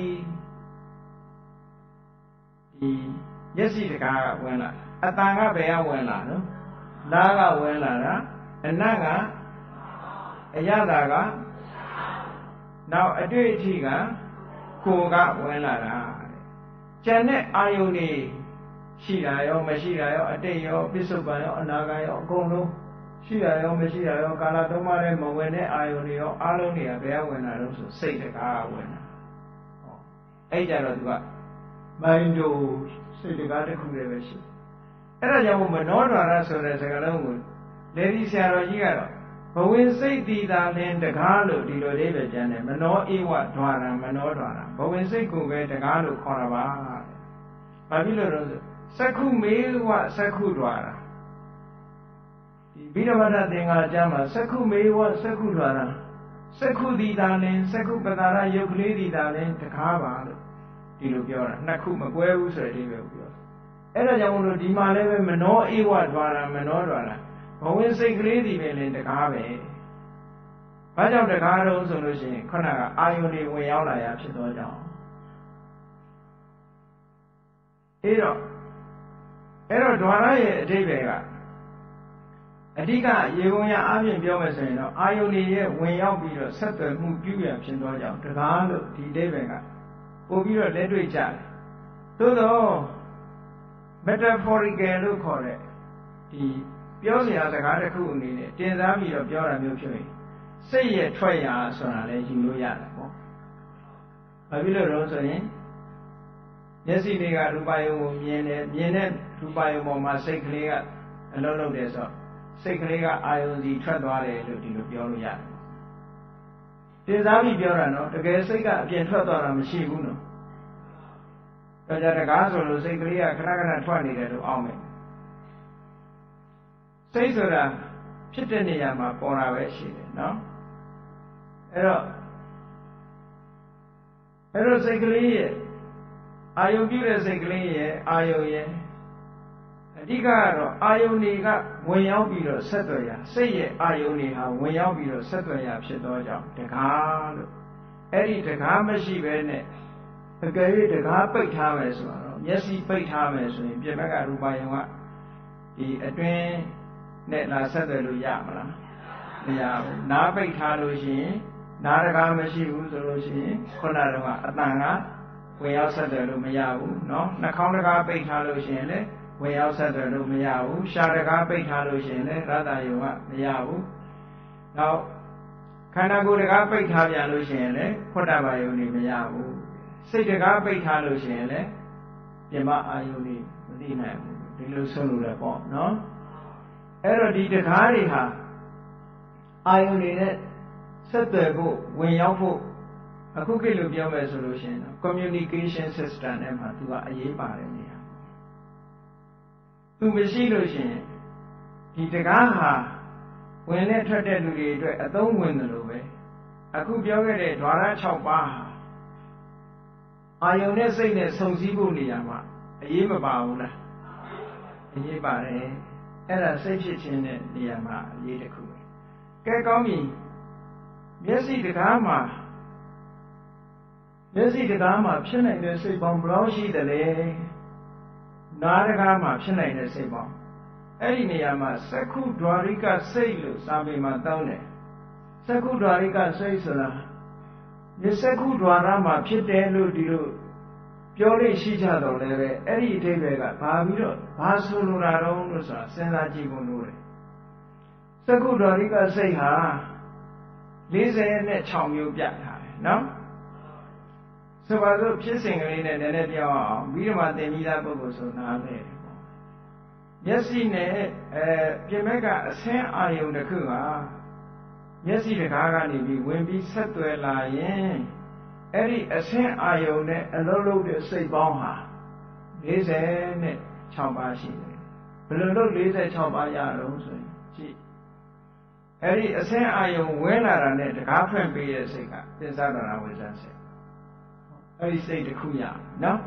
S1: ဒီမျက်စိတကားကဝင်လာအတန်ကဘယ်ကဝင်လာနော်နားကဝင်လာတာအနတ်ကအရသာကနောက်အတွေ့အထိကကိုယ်ကဝင်လာတာကျန်တဲ့အာယုန်တွေရှိတာရောမရှိတာရောအတိတ်ရောပစ္စုပန်ရောအနာဂတ်ရောအကုန်လုံးရှိတာရောမရှိတာရောကာလသုံးပါးနဲ့မဝင်တဲ့အာယုန်တွေရောအလုံးတွေကဘယ်ကဝင်လာတော့ဆိုစိတ်တကားဝင်လာဟောအဲ့ကြတော့သူကမိုင်းတို့စိတ်တကားတစ်ခုတည်းပဲရှိအဲ့ဒါကြောင့်မနောဒွါရဆိုတဲ့စကားလုံးကိုလေဒီဆရာတော်ကြီးကတော့ဘဝင်စိတ်တည်တာလင်းတကားလို့ဒီလိုလေးပဲကျန်တယ်မနောဧဝဒွါရံမနောဒွါရံဘဝင်စိတ်ကိုပဲတကားလို့ခေါ်တာပါဘာဖြစ်လို့လဲဆိုစက္ခုမေဝစက္ခုဒွါရဒီဘိဓမ္မာသင်္ဃာကျမ်းမှာစက္ခုမေဝစက္ခုဒွါရံစက္ခုတည်တာလင်းစက္ခုပတာရယုတ်ကလေးတည်တာလင်းတကားပါလို့ဒီလိုပြောတာနှစ်ခုမကွဲဘူးဆိုတဲ့အဓိပ္ပာယ်ကိုပြောအဲ့ဒါကြောင့်မလို့ဒီမှာလည်းပဲမနောဧဝဒွါရံမနောဒွါရံဘဝင်စိတ်ကလေးဒီပဲလေတကားပဲဘာကြောင့်တကားတော့ဆိုလို့ရှိရင်ခုနကအာယုန်တွေဝင်ရောက်လာရဖြစ်သောကြောင့်အဲ့တော့အဲ့တော့ဒွါရရဲ့အဓိပ္ပာယ်ကအဓိကရေပုံရအပြင်ပြောမယ်ဆိုရင်တော့အာယုန်ရဲ့ဝင်ရောက်ပြီးတော့ဆက်သွယ်မှုပြုရဖြစ်သောကြောင့်တကားလို့ဒီအိဗယ်ကပို့ပြီးတော့လက်တွေ့ကြတယ်သို့တော့ metaphorical လို့ခေါ်တဲ့ဒီပြောစရာစကားတစ်ခုအနေနဲ့တင်စားပြီးတော့ပြောတာမျိုးဖြစ်ရင်စိတ်ရဲ့ထွက်ရာဆိုတာလည်းယူလို့ရတယ်ပေါ့ဘာဖြစ်လို့လဲဆိုရင်မျက်စိတွေကရူပယုံကိုမြင်တယ်မြင်တဲ့ရူပယုံပေါ်မှာစိတ်ကလေးကအလုံးလုံးတယ်ဆိုစိတ်ကလေးကအာယုန်စီထွက်သွားတယ်လို့ဒီလိုပြောလို့ရတယ်တင်စားပြီးပြောတာနော်တကယ်စိတ်ကအပြင်ထွက်သွားတာမရှိဘူးနော်ဒါကြတကားဆိုလို့စိတ်ကလေးကခဏခဏထွက်နေတယ်လို့အောက်မယ်စိတ်ဆိုတာဖြစ်တဲ့နေရာမှာပေါ်တာပဲရှိတယ်နော်အဲ့တော့အဲ့တော့စိတ်ကလေးရဲ့အာယုံပြုတဲ့စိတ်ကလေးရဲ့အာယုံရဲ့အဓိကကတော့အာယုန်တွေကဝင်ရောက်ပြီးတော့ဆက်သွယ်ရစိတ်ရဲ့အာယုန်တွေဟာဝင်ရောက်ပြီးတော့ဆက်သွယ်ရဖြစ်သောကြောင့်တကားလို့အဲ့ဒီတကားမရှိဘဲနဲ့အကယ်၍တကားပိတ်ထားမယ်ဆိုတော့မျက်စိပိတ်ထားမယ်ဆိုရင်ပြင်ဘက်ကရူပယုံကဒီအတွင်းနဲ့လာဆက်သွယ်လို့ရမလားမရဘူးနားပိတ်ထားလို့ရှိရင်နားတကားမရှိဘူးဆိုလို့ရှိရင်ခုနကအတန်ကဝင်ရောက်ဆက်သွယ်လို့မရဘူးเนาะနှာခေါင်းတကားပိတ်ထားလို့ရှိရင်လည်းဝင်ရောက်ဆက်သွယ်လို့မရဘူးရှားတကားပိတ်ထားလို့ရှိရင်လည်းရတ္တယုံကမရဘူးနောက်ခန္ဓာကိုယ်တကားပိတ်ထားပြန်လို့ရှိရင်လည်းဖွတ်တဘာယုံနေမရဘူးစိတ်တကားပိတ်ထားလို့ရှိရင်လည်းပြင်မအာယုံနေမသိနိုင်ဘူးဒီလိုဆုံးလို့လည်းပေါ့เนาะအဲ့တော့ဒီတကားတွေဟာအာယုန်တွေနဲ့ဆက်သွယ်ဖို့ဝင်ရောက်ဖို့အခုခေတ်လိုပြောမယ်ဆိုလို့ရှိရင်တော့ communication system နဲ့မှာသူကအရေးပါတယ်နေရာသူမရှိလို့ရှိရင်ဒီတကားဟာဝင်နဲ့ထွက်တဲ့လူတွေအတွက်အသုံးဝင်တယ်လို့ပဲအခုပြောခဲ့တဲ့ द्वार ၆ ပါးဟာအာယုန်နဲ့စိတ်နဲ့ဆုံစည်းဖို့နေရာမှာအရေးမပါဘူးလားအရေးပါတယ်အဲ့ဒါစိတ်ဖြစ်ခြင်းတဲ့နေရာမှာအရေးတစ်ခုပဲကဲကောင်းပြီမျက်စိတကားမှာမျက်စိတကားမှာဖြစ်နိုင်တဲ့စိတ်ပေါင်းဘယ်လောက်ရှိသလဲနားတကားမှာဖြစ်နိုင်တဲ့စိတ်ပေါင်းအဲ့ဒီနေရာမှာသက္ခုဒွါရိကစိတ်လို့စာပေမှာတောင်းတယ်သက္ခုဒွါရိကစိတ်ဆိုတာဒီသက္ခုဒွါရမှာဖြစ်တယ်လို့ဒီလိုပြောလို့ရှိကြတော့လည်းပဲအဲ့ဒီအဓိပ္ပာယ်ကဘာပြီးတော့ဘာဆိုလိုတာတော့လို့ဆိုတာစဉ်းစားကြည့်ဖို့လိုတယ်သက္ခုဒ္ဒရိကစိတ်ဟာ၄၀နဲ့၆မျိုးပြထားတယ်နော်ဆိုပါစို့ဖြစ်စဉ်ကလေးနဲ့နည်းနည်းပြောအောင်ပြီးတော့မှသင်ပြီးသားပုဂ္ဂိုလ်ဆိုနားလဲတယ်ပေါ့မျက်စိနဲ့အဲပြင်ဘက်ကအဆင်းအာယုံတစ်ခုဟာမျက်စိတကားကနေပြီးဝင်ပြီးဆက်သွယ်လာရင်အဲ့ဒီအဆင်းအာယုံနဲ့အလုံးလုံးတဲ့စိတ်ပေါင်းဟာ၄၀နဲ့၆ပါးရှိတယ်ဘယ်လိုလုပ်၄၆ပါးရအောင်ဆိုရင်ကြည့်အဲ့ဒီအဆင်းအာယုံဝင်လာတာနဲ့တကားဖွင့်ပေးတဲ့စိတ်ကသစ္စာဒနာဝိဇ္ဇာစိတ်အဲ့ဒီစိတ်တစ်ခုရနော်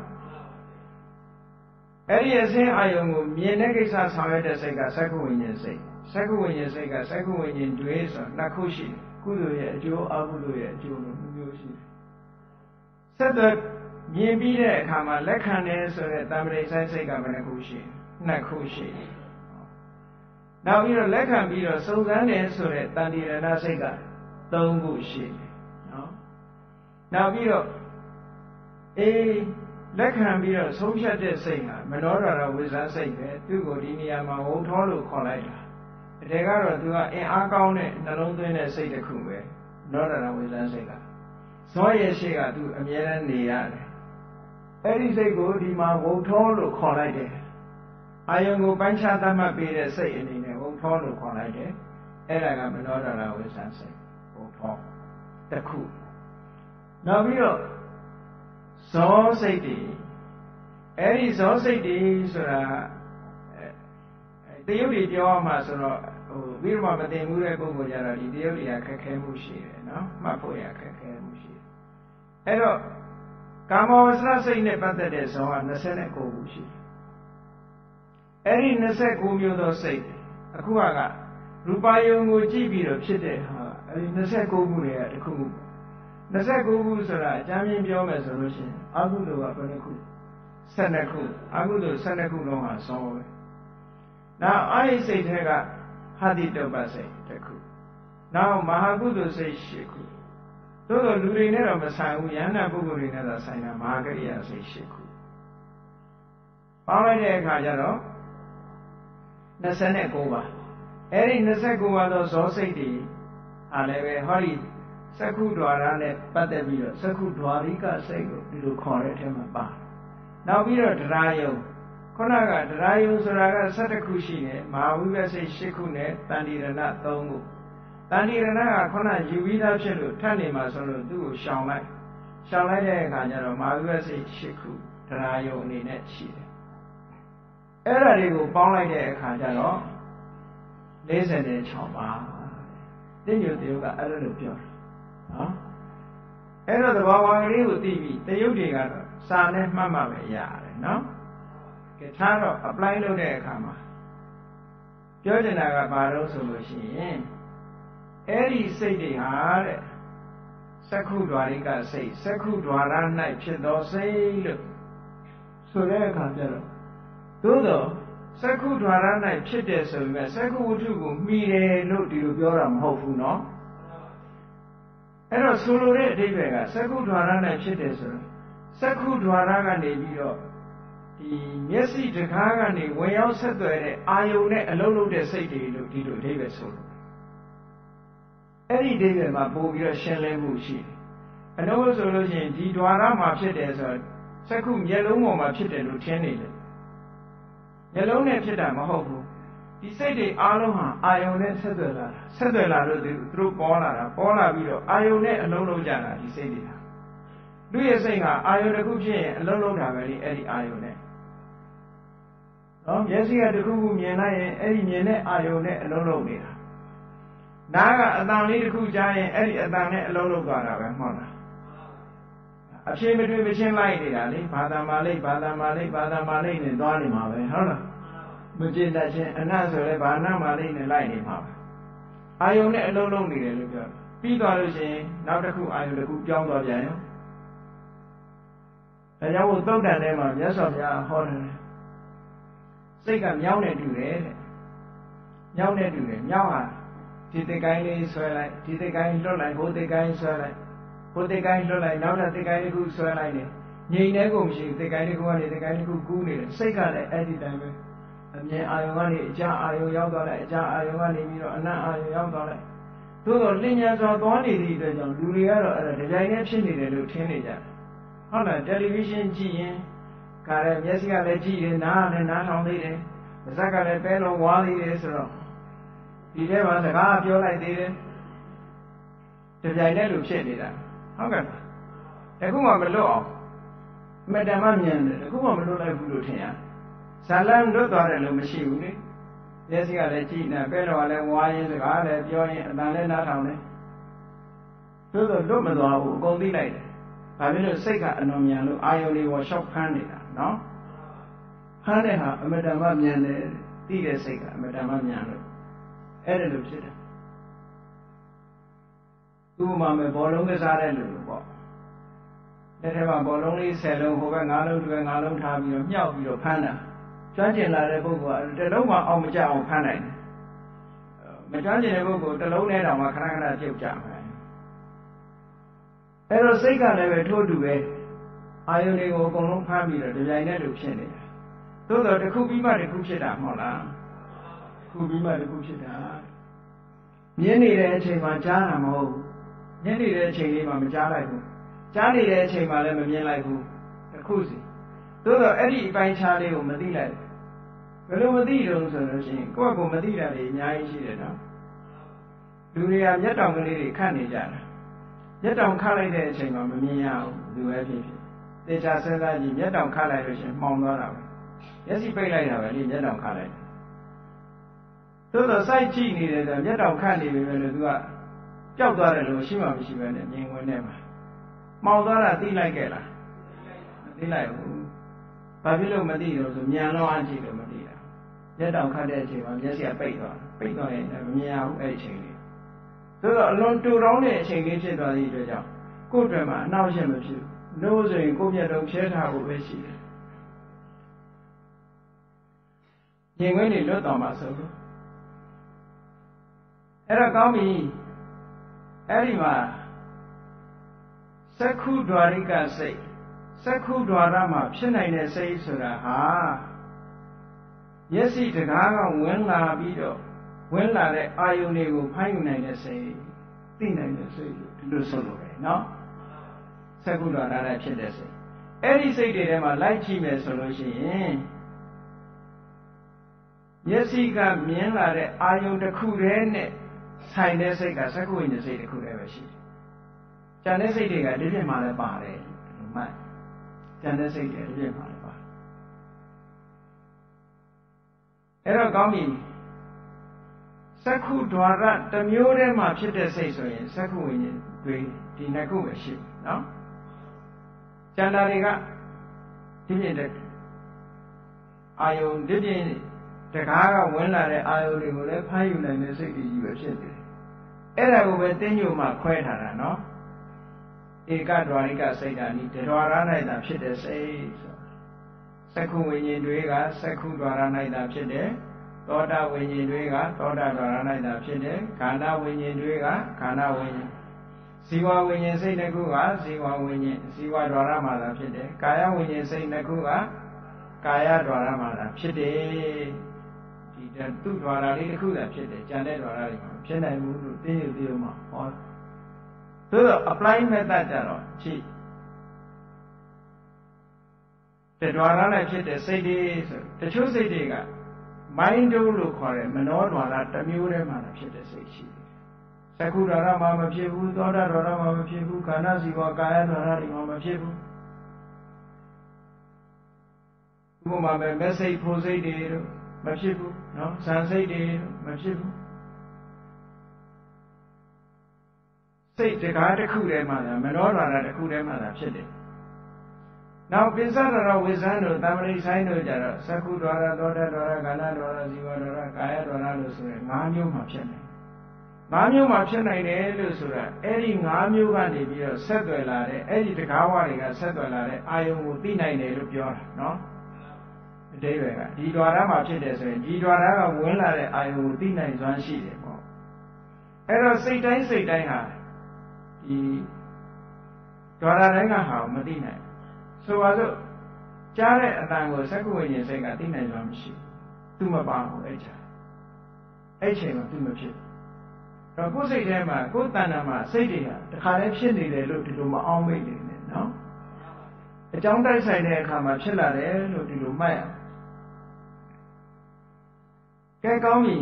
S1: အဲ့ဒီအဆင်းအာယုံကိုမြင်တဲ့ကိစ္စဆောင်ရွက်တဲ့စိတ်ကသက္ကဝိညာဉ်စိတ်သက္ကဝိညာဉ်စိတ်ကသက္ကဝိညာဉ်တွေးဆိုနှစ်ခုရှိတယ်ကုသိုလ်ရဲ့အကျိုးအကုသိုလ်ရဲ့အကျိုးလို့မျိုးရှိတယ်ဆက်သွယ်မြင်ပြီးတဲ့အခါမှာလက်ခံတယ်ဆိုတဲ့တမ္ပရိဆိုင်စိတ်ကဘယ်နှခုရှိနှစ်ခုရှိနောက်ပြီးတော့လက်ခံပြီးတော့စုံစမ်းတယ်ဆိုတဲ့တန်တိရဏစိတ်ကသုံးခုရှိနော်နောက်ပြီးတော့အေးလက်ခံပြီးတော့ဆုံးဖြတ်တဲ့စိတ်ဟာမနောဒရဝိဇ္ဇာစိတ်ပဲသူ့ကိုဒီနေရာမှာဝုံထောလို့ခေါ်လိုက်တာအတေကတော့သူကအင်အားကောင်းတဲ့နှလုံးသွင်းတဲ့စိတ်တစ်ခုပဲမနောဒရဝိဇ္ဇာစိတ်ကဇောရဲ့ရှိကသူအမြဲတမ်းနေရတယ်အဲ့ဒီစိတ်ကိုဒီမှာဝုံထောလို့ခေါ်လိုက်တယ်အာယုံကိုပိုင်းခြားသတ်မှတ်ပေးတဲ့စိတ်အနေနဲ့ဝုံထောလို့ခေါ်လိုက်တယ်အဲ့ဒါကမနောဒရဝိဇ္ဇာစိတ်ဝုံထောတစ်ခုနောက်ပြီးတော့ဇောစိတ်တွေအဲ့ဒီဇောစိတ်တွေဆိုတာတရုပ်တွေပြောရမှာဆိုတော့ဟိုပြီးတော့မသိမှုတဲ့ပုဂ္ဂိုလ်ကြတော့ဒီတရုပ်တွေကခက်ခဲမှုရှိတယ်နော်မှတ်ဖို့ရခက်ခဲမှုရှိတယ်အဲ့တော့ကာမဝဆရာစိတ်နဲ့ပတ်သက်တဲ့ဇောက၂၉ခုရှိတယ်အဲ့ဒီ၂၉မျိုးသောစိတ်အခုကရူပယုံကိုကြည့်ပြီးတော့ဖြစ်တဲ့ဟာအဲ့ဒီ၂၉ခုတွေကတစ်ခုခု၂၉ခုဆိုတာအကြမ်းမြင်ပြောမယ်ဆိုလို့ရှိရင်အကုသိုလ်ကဘယ်နှခု၁၂ခုအကုသိုလ်၁၂ခုလုံးဟာဇောပဲနောက်အဲ့ဒီစိတ်ထဲကဟ hati toba say taku. Now Mahagudu say shiku. Though Lurina Masayu Yana Bugurina the Sana Margaria say shiku. Pamade Kajaro Nasane Goba. Eri Nasakuwa those Osati Aleve Hori Saku Dwarane Patavio Saku Dwarika say to correct him about. Now we are Drayo. Konaga Drayo Suraga Satakushi, Mahuga say Shikune, Tandirana Tongu. Tandirana Kona Juvida Chelu, Tani Masolo do Shamai. Shamai Kajaro, Mahuga say Shiku, Drayo Ninet Shide. Eradigo Pongla Kajaro. Listen in Chamba. Then you do a little pure. Huh? Error the Bawari with T V, the Udiga, Sanet Mamma Yard, no? Guitar apply no de kama. Jojanaga Baro solution. Eri say the hard Saku Dwarika say, Saku Dwara night chido say look. So there comes Jero. Dodo, Saku Dwara night chide so Saku Utugu, me look to Yoram Hofu no. Ero solo de Devega, Saku Dwara night chide so. Saku Dwara Nebiro. Yesi the Kagani, way outside the Ione, a low de city, look to David Solo. Any day, my boy, Shelley Mushi. And also, the Dwara Mapshed as a Sakum yellow Mapshed lieutenant. Yellow Nepcheda Mahobu. He said the Aloha, Ione Settler, Settler through Pola, Pola Vido, Ione and Lolo Jana, he said it. Do you say Ione Gucci and Lolo Davali, Eddie Ione? Yes, he had the Kugu Miena, Eddie Miene, Ione, and Lolo Nina. Naga, and now little Kuja, Eddie, and Dane, Lolo Gara, Mona. A chain between the chain light, Ali, Pada Malay, Pada Malay, Pada Malay, and Donny Mave, Hana. Mujin, and answer, Bana Malay, and Lighting Mave. Ione, and Lolo Nina, Peter, now the Ku, I the Ku Jong of Jano. And I will talk that name of yes of ya horror. Say, I'm young to it. Young to it, Yawa. Did the guy is so like, did the guy look like, what the guy is so like, what the guy look like, now that the guy who's so like it. Ye never see the guy who wanted the guy who cool it. Say, got it at the time. And yet I want it, Jar, I young dollar, Jar, I want it, you know, and now I young dollar. Two linears of twenty liters on Luria, the giant chinny, the teenager. On a television G N, Kara Jessica the G and now and not only the Zaka Bello Wally is wrong. Did ever the guard you like it? The giant look shady. How can the Kuma below? Madame Amian, the Kuma below like Bulutia. Salam do the machine. Jessica the G and Bello and why is the guard at your and not only. To the Lumado, go be later. I will say that Anomiano, I only was shop handy, no? Handeha, a Madame Amian, Tia Sega, Madame Amiano. Edit of Chita. Two mamma bolongas are a little walk. Let have a bologna salon who went out to an alone time your meow your panda. Judging like a book, the Loma on Maja on Panay. Majority of the book, the low net on my Canada joke jam. Pero Sega never told you it. I only go on Pamira, the Janet of Cheney. Though the Kubima de Kuchita, Mola. Kubima de Kuchita. Yenny de Chemajana Mo. Yenny de Chema Majalaku. Johnny de Chema Lemon like who? The Kuzi. Though the Eddie by Charlie or Medina. Pero Medina, go go Medina, the Yashi. Do we have yet on the Canada? Yet don't call it a chain of Mia, do everything. They just said that you yet don't call it a Mongora. Yes, you pay later, yet don't call it. So the side cheek needed a yet don't call it when you do a job daughter, Shima, she went and you will never. Maldora, they like it. They like Pavilo Medina, the Miano Anti Medina. Yet don't call it a yes, I paid on, paid on it, and Mia, a chain. So alone to round it, changing it on the job. Good drama, now she must you. Nose and go yet don't share how we see. You when you look on myself. အဲ့တော့ကောင်းပြီအဲ့ဒီမှာသက္ခုဒွါရိကစိတ်သက္ခုဒွါရမှာဖြစ်နိုင်တဲ့စိတ်ဆိုတာဟာမျက်စိတကားကဝင်လာပြီးတော့ဝင်လာတဲ့အာယုန်တွေကိုဖမ်းယူနိုင်တဲ့စိတ်သိနိုင်တဲ့စိတ်ဒီလိုဆိုလိုတယ်နော်သက္ခုဒွါရနဲ့ဖြစ်တဲ့စိတ်အဲ့ဒီစိတ်တွေထဲမှာလိုက်ကြည့်မယ်ဆိုလို့ရှိရင်မျက်စိကမြင်လာတဲ့အာယုန်တစ်ခုတည်းနဲ့ဆိုင်တဲ့စိတ်ကသက္ခုဝိညာဉ်စိတ်တစ်ခုတည်းပဲရှိတယ်။ကျန်တဲ့စိတ်တွေကဒီပြင်မှာလည်းပါတယ်မှတ်ကျန်တဲ့စိတ်တွေဒီပြင်မှာလည်းပါတယ်အဲ့တော့ကောင်းပြီသက္ခုဒွါရတစ်မျိုးတည်းမှာဖြစ်တဲ့စိတ်ဆိုရင်သက္ခုဝိညာဉ်တွေဒီနှစ်ခုပဲရှိတယ်နော်ကျန်တာတွေကဒီပြင်တဲ့အာယုန်ဒီပြင်တကားကဝင်လာတဲ့အာယုန်တွေကိုလည်းဖမ်းယူနိုင်တဲ့စိတ်တွေကြီးပဲဖြစ်တယ်အဲ့ဒါကိုပဲတင်းညိုမှခွဲထားတာနော်ဧကဒွါရိကစိတ်ဓာတ်ဤဒွါရ၌သာဖြစ်တဲ့စိတ်ဆိုသက္ခုဝိညာဉ်တွေကသက္ခုဒွါရ၌သာဖြစ်တယ်သောတာဝိညာဉ်တွေကသောတာဒွါရ၌သာဖြစ်တယ်ခန္ဓာဝိညာဉ်တွေကခန္ဓာဝိညာဉ်ဇီဝဝိညာဉ်စိတ်တစ်ခုကဇီဝဝိညာဉ်ဇီဝဒွါရမှာသာဖြစ်တယ်ကာယဝိညာဉ်စိတ်တစ်ခုကကာယဒွါရမှာသာဖြစ်တယ်ဒီသူ့ဒွါရလေးတစ်ခုသာဖြစ်တယ်ကျန်တဲ့ဒွါရတွေမှာဖြစ်နိုင်ဘူးလို့သိရသေးမှာဟောသို့တော့ apply method ကြတော့ကြည့်တဒွါရနဲ့ဖြစ်တဲ့စိတ်တွေဆိုတချို့စိတ်တွေက mind လို့ခေါ်တဲ့မနောဒွါရတစ်မျိုးတည်းမှာဖြစ်တဲ့စိတ်ရှိတယ်သက္ခုဒွါရမှာမဖြစ်ဘူးသောတာဒွါရမှာမဖြစ်ဘူးခန္ဓာဇီဝကာယဒွါရတွေမှာမဖြစ်ဘူးဥပမာပဲမစိတ်ဖို့စိတ်တွေတို့မဖြစ်ဘူးနော်ဇန်စိတ်တွေမဖြစ်ဘူးစိတ်တကားတစ်ခုတည်းမှာမနောဒွါရတစ်ခုတည်းမှာဖြစ်တယ်နောက်ပိစ္ဆဒရဝိဇ္ဇံတို့တမ္ပရိဆိုင်တို့ကြတော့သက္ခုဒွါရသောတာဒွါရခန္ဓာဒွါရဇီဝဒွါရကာယဒွါရလို့ဆိုရင်၅မျိုးမှာဖြစ်တယ်၅မျိုးမှာဖြစ်နိုင်တယ်လို့ဆိုတာအဲ့ဒီ၅မျိုးကနေပြီးတော့ဆက်သွယ်လာတဲ့အဲ့ဒီတကားဝတွေကဆက်သွယ်လာတဲ့အာယုံကိုသိနိုင်တယ်လို့ပြောတာနော်အတိပ္ပယ်ကဒီဒွါရမှာဖြစ်တယ်ဆိုရင်ဒီဒွါရကဝင်လာတဲ့အာယုံကိုသိနိုင်စွမ်းရှိတယ်ပေါ့အဲ့တော့စိတ်တိုင်းစိတ်တိုင်းဟာဒီဒွါရတိုင်းကဟာမသိနိုင်ဆိုပါစို့ကြားတဲ့အတန်ကိုသက္ခုဝိညာဉ်စိတ်ကသိနိုင်စွမ်းမရှိသူမပါဘူးအဲ့ချာအဲ့ချိန်မှာသူမဖြစ်တော့ကိုယ်စိတ်ထဲမှာကိုယ်တဏ္ဍာမှာစိတ်တွေဟာတခါတည်းဖြစ်နေတယ်လို့ဒီလိုမအောင်မိတ်နေနဲ့နော်အကြောင်းတိုက်ဆိုင်တဲ့အခါမှာဖြစ်လာတယ်လို့ဒီလိုမှတ်ရကဲကောင်းပြီ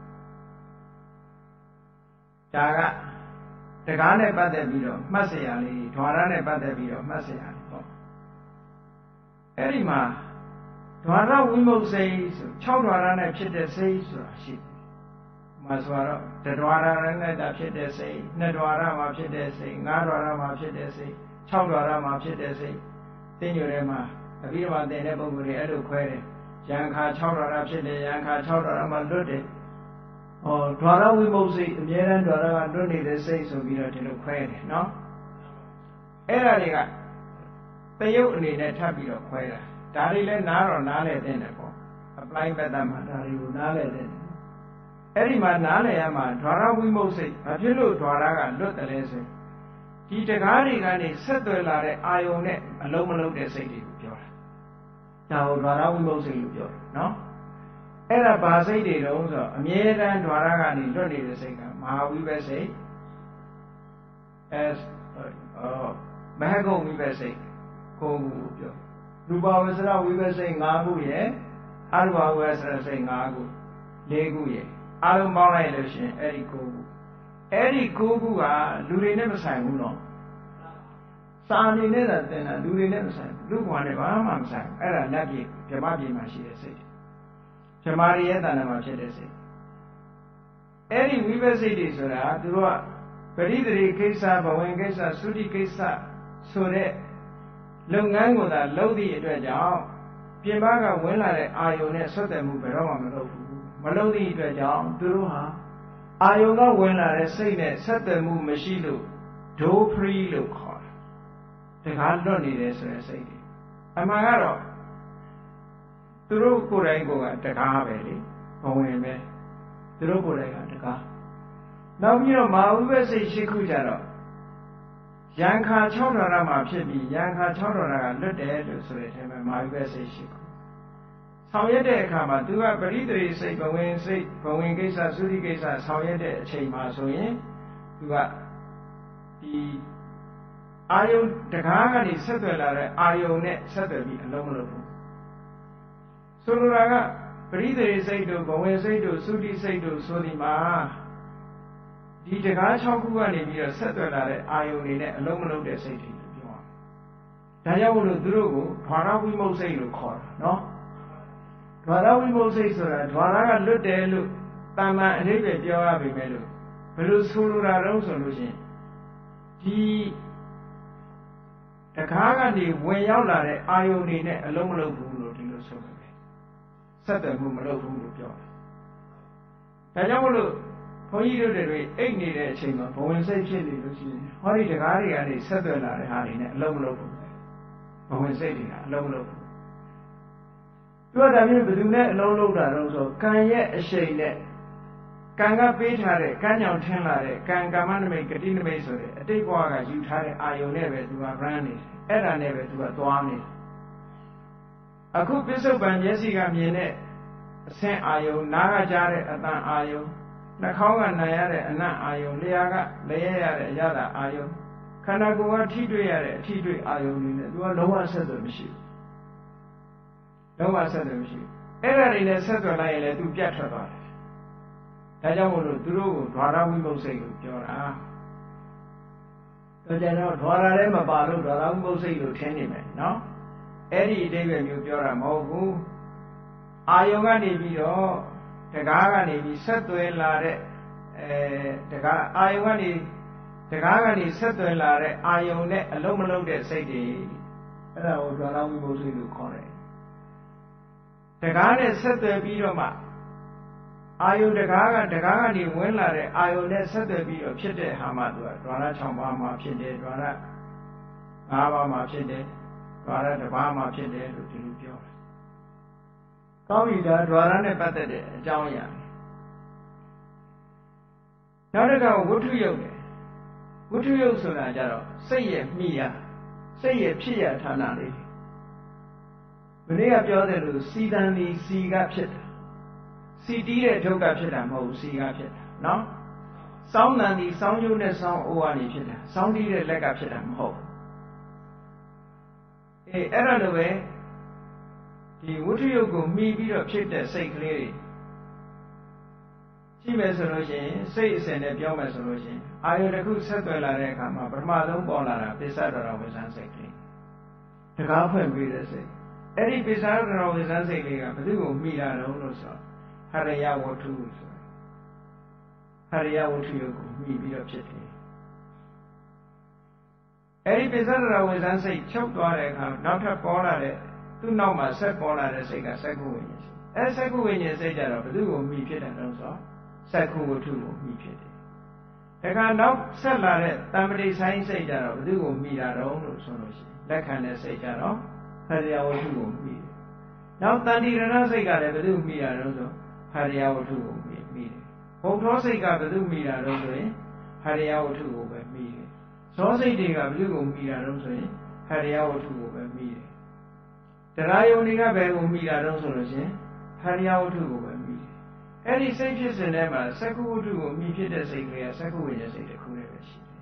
S1: ဒါကတကားနဲ့ပတ်သက်ပြီးတော့မှတ်เสียရလေးဓွာရနဲ့ပတ်သက်ပြီးတော့မှတ်เสียရလေးပေါ့အဲ့ဒီမှာဓွာရဝိမုတ်စိတ်ဆို၆ဓွာရနဲ့ဖြစ်တဲ့စိတ်ဆိုတာရှိတယ်မှာဆိုတော့တဓွာရနဲ့တာဖြစ်တဲ့စိတ်နှစ်ဓွာရမှာဖြစ်တဲ့စိတ်ငါးဓွာရမှာဖြစ်တဲ့စိတ်၆ဓွာရမှာဖြစ်တဲ့စိတ်သင်္ကြန်ထဲမှာအပြီးတော့သင်တဲ့ပုဂ္ဂိုလ်တွေအဲ့လိုခွဲတယ်ယံခါ၆ဓွာရဖြစ်တယ်ယံခါ၆ဓွာရမှာလွတ်တယ်ဟောဓွာရဝိမုတ်စိတ်အမြဲတမ်းဓွာရကလွတ်နေတဲ့စိတ်ဆိုပြီးတော့ဒီလိုခွဲတယ်နော်အဲ့ဒါတွေကတယုတ်အနေနဲ့ထပ်ပြီးတော့ခွဲတာဒါတွေလည်းနားတော့နားလဲတဲ့တယ်ပေါ့ apply method မှာဒါတွေကိုနားလဲတဲ့အဲ့ဒီမှာနားလည်ရမှာဓွာရဝိမုတ်စိတ်ဘာဖြစ်လို့ဓွာရကလွတ်တယ်လဲဆိုဒီတကားတွေကနေဆက်သွယ်လာတဲ့အာယုံနဲ့အလုံးမလုံးတဲ့စိတ်တွေကိုပြောတာဒါကိုဓွာရဝိမုတ်စိတ်လို့ပြောတယ်နော်အဲ့ဒါဘာစိတ်တွေတုံးဆိုတော့အမြဲတမ်းဓွာရကနေလွတ်နေတဲ့စိတ်ကမဟာဝိဘစိတ်အဲအော်မဟဂုံဝိဘစိတ်ကိုယ်ကိုပြောရူပဝဆရဝိဘစိတ်၅ခုရယ်အရူပဝဆရစိတ်၅ခု၄ခုရယ်အားလုံးပေါင်းလိုက်လို့ရှိရင်အဲ့ဒီကိုခုအဲ့ဒီကိုခုကလူတွေနဲ့မဆိုင်ဘူးနော်စာအနေနဲ့သာသင်တာလူတွေနဲ့မဆိုင်ဘူးလူ့ဘဝနဲ့ဘာမှမဆိုင်ဘူးအဲ့ဒါလက်ပြေဗြဟ္မပြေမှာရှိတဲ့စိတ်ဗြဟ္မာရိယတဏ္ဍာမှာဖြစ်တဲ့စိတ်အဲ့ဒီဝိပဿိတ်တွေဆိုတာသူတို့ကပရိသေရိကိစ္စဘဝင်ကိစ္စသုတိကိစ္စဆိုတဲ့လုပ်ငန်းကိုသာလုပ်သည့်အတွက်ကြောင့်ပြင်ပကဝင်လာတဲ့အာယုန်နဲ့ဆက်သွယ်မှုဘယ်တော့မှမလုပ်ဘူးမလုပ်သည့်အတွက်ကြောင့်သူတို့ဟာအာယုံကဝင်လာတဲ့စိတ်နဲ့ဆက်သွယ်မှုမရှိလို့ဒိုဖရီလို့ခေါ်တာတခါလွတ်နေတယ်ဆိုတဲ့စိတ်တွေအမှန်ကတော့သူတို့ကိုယ်တိုင်ကတကားပဲလေဘဝင်ပဲသူတို့ကိုယ်တိုင်ကတကားနောက်ပြီးတော့မဟာဝိပဿစိတ်ရှိခုကြတော့ယံခါ၆တော်ရမှာဖြစ်ပြီးယံခါ၆တော်ရကလွတ်တယ်လို့ဆိုတဲ့အချိန်မှာမဟာဝိပဿစိတ်ရှိခုဆောင်ရွက်တဲ့အခါမှာသူကပရိသေစိတ်ဘဝင်စိတ်ဘဝင်ကိစ္စသုတိကိစ္စဆောင်ရွက်တဲ့အချိန်မှာဆိုရင်သူကဒီအာယုန်တကားကနေဆက်သွယ်လာတဲ့အာယုန်နဲ့ဆက်သွယ်ပြီးအလုံးမလုပ်ဘူးဆိုလိုတာကပရိသေစိတ်တို့ဘဝင်စိတ်တို့သုတိစိတ်တို့ဆိုဒီမှာဒီတကား၆ခုကနေပြီးတော့ဆက်သွယ်လာတဲ့အာယုန်တွေနဲ့အလုံးမလုပ်တဲ့စိတ်တွေပြောတာဒါကြောင့်မို့လို့သူတို့ကိုဓာရဝိမုတ်စိတ်လို့ခေါ်တာနော်ဓာရဝိမုတ်စိတ်ဆိုတာဓာရကလွတ်တယ်လို့တာမန်အဓိပ္ပာယ်ပြောရပေမဲ့လို့ဘယ်လိုဆိုလိုတာတော့ဆိုလို့ရှိရင်ဒီတကားကနေဝင်ရောက်လာတဲ့အာယုန်တွေနဲ့အလုံးမလုပ်ဘူးလို့ဒီလိုဆိုတယ်ဆက်သွယ်မှုမလုပ်ဘူးလို့ပြောတယ်ဒါကြောင့်မို့လို့ဘုန်းကြီးတို့တွေအိတ်နေတဲ့အချိန်မှာဘဝင်စိတ်ဖြစ်နေလို့ရှိရင်ဟောဒီတကားတွေကနေဆက်သွယ်လာတဲ့ဟာတွေနဲ့အလုံးမလုပ်ဘူးဘဝင်စိတ်တွေကအလုံးမလုပ်ဘူးသူကဒါမျိုးဘယ်သူနဲ့အလုံးလုံးတာတော့ဆိုကံရဲ့အရှိန်နဲ့ကံကပေးထားတဲ့ကံကြောင့်ထင်းလာတဲ့ကံကမ္မနမိတ်ဂတိနမိတ်ဆိုတဲ့အတိတ်ဘဝကယူထားတဲ့အာယုန်နဲ့ပဲသူက brand နေတယ်အဲ့ဒါနဲ့ပဲသူကသွားနေတယ်အခုပစ္စုပန်မျက်စိကမြင်တဲ့အဆင့်အာယုန်နားကကြားတဲ့အတန်အာယုန်နှာခေါင်းကနားရတဲ့အနံ့အာယုန်လျှာကလျှက်ရတဲ့အရသာအာယုန်ခန္ဓာကိုယ်ကထိတွေ့ရတဲ့အထိတွေ့အာယုန်တွေနဲ့သူကလုံးဝဆက်သွယ်မရှိဘူးလုံးဝဆက်သွယ်မရှိဘူးအဲ့ဒါတွေနဲ့ဆက်သွယ်လိုက်ရင်လည်းသူပြတ်ထွက်သွားတယ်ဒါကြောင့်မို့လို့သူတို့ကိုဓာရဝိမုတ်စိတ်လို့ပြောတာတော့ကျတော့ဓာရလည်းမပါလို့ဓာရဝိမုတ်စိတ်လို့ထင်နေမယ်နော်အဲ့ဒီအဓိပ္ပာယ်မျိုးပြောတာမဟုတ်ဘူးအာယုန်ကနေပြီးတော့တကားကနေပြီးဆက်သွယ်လာတဲ့အဲတကားအာယုန်ကနေတကားကနေဆက်သွယ်လာတဲ့အာယုန်နဲ့အလုံးမလုံးတဲ့စိတ်တွေအဲ့ဒါကိုဓာရဝိမုတ်စိတ်လို့ခေါ်တယ်တကားနဲ့ဆက်သွယ်ပြီးတော့မှအာယုန်တကားကတကားကနေဝင်လာတဲ့အာယုန်နဲ့ဆက်သွယ်ပြီးတော့ဖြစ်တဲ့ဟာမှသူကဓာရ၆ပါးမှာဖြစ်တယ်ဓာရ၅ပါးမှာဖြစ်တယ်ဓာရတစ်ပါးမှာဖြစ်တယ်လို့ဒီလိုပြောတယ်။ကောင်းပြီဒါဓာရနဲ့ပတ်သက်တဲ့အကြောင်းအရာနောက်တစ်ခါဝဋ္ထုယုတ်တယ်ဝဋ္ထုယုတ်ဆိုတာကြတော့စိတ်ရဲ့မိရစိတ်ရဲ့ဖြစ်ရဌာနလေးမနေ့ကပြောတယ်လို့စီတန်ဒီစီကဖြစ်တာစီတီးတဲ့ဒုက္ခဖြစ်တာမဟုတ်ဘူးစီကဖြစ်တာနော်စောင်းတန်ဒီစောင်းကျိုးနဲ့စောင်းအိုးကနေဖြစ်တာစောင်းတီးတဲ့လက်ကဖြစ်တာမဟုတ်ဘူးအေးအဲ့ဒါလိုပဲဒီဝဋ္ထုယုတ်ကိုမှီပြီးတော့ဖြစ်တဲ့စိတ်ကလေးတွေရှိမယ်ဆိုလို့ရှိရင်စိတ်အစဉ်နဲ့ပြောမယ်ဆိုလို့ရှိရင်အာယုတစ်ခုဆက်သွယ်လာတဲ့အခါမှာပထမဆုံးပေါ်လာတာပိဿဒရဝိဇ္ဇစိတ်ကလေးတကားဖွင့်ပြီးတဲ့စိတ်အဲ့ဒီပိဿဒရဝိဇ္ဇစိတ်လေးကဘယ်သူ့ကိုမှီတာတော့လို့ဆိုဟရိယဝဋ္ထုဆိုဟရိယဝဋ္ထုယုတ်ကိုမှီပြီးတော့ဖြစ်တယ်အဲ့ဒီပိဿဒရဝိဇ္ဇစိတ်ချုပ်သွားတဲ့အခါနောက်ထပ်ပေါ်လာတဲ့သူ့နောက်မှာဆက်ပေါ်လာတဲ့စိတ်ကစက္ခုဝိညာဉ်စိတ်အဲစက္ခုဝိညာဉ်စိတ်ကြတော့ဘယ်သူ့ကိုမှီဖြစ်တယ်တော့ဆိုစက္ခုဝဋ္ထုကိုမှီဖြစ်တယ်ဒါကနောက်ဆက်လာတဲ့တမ္ပတိဆိုင်စိတ်ကြတော့ဘယ်သူ့ကိုမှီတာတော့လို့ဆိုလို့ရှိရင်လက်ခံတဲ့စိတ်ကြတော့ဟရိယဝဋ္ထုကိုမှီတယ်နောက်တန်တိရဏစိတ်ကလည်းဘယ်သူ့ကိုမှီတာတော့ဆိုဟရိယဝဋ္ထုကိုမှီမိတယ်ဘုံသောစိတ်ကဘယ်သူမိတာတော့ဆိုရင်ဟရိယဝဋ္ထုကိုပဲမိတယ်ဇောစိတ်တွေကဘယ်သူကိုမိတာတော့ဆိုရင်ဟရိယဝဋ္ထုကိုပဲမိတယ်တရားယုံတွေကဘယ်ကိုမိတာတော့ဆိုလို့ရှင်ဟရိယဝဋ္ထုကိုပဲမိတယ်အဲ့ဒီစိတ်ဖြစ်စဉ်ထဲမှာစက္ခုဝဋ္ထုကိုမိဖြစ်တဲ့စိတ်ကလေးကစက္ခုဝိညာဉ်စိတ်တစ်ခုနဲ့ပဲရှိတယ်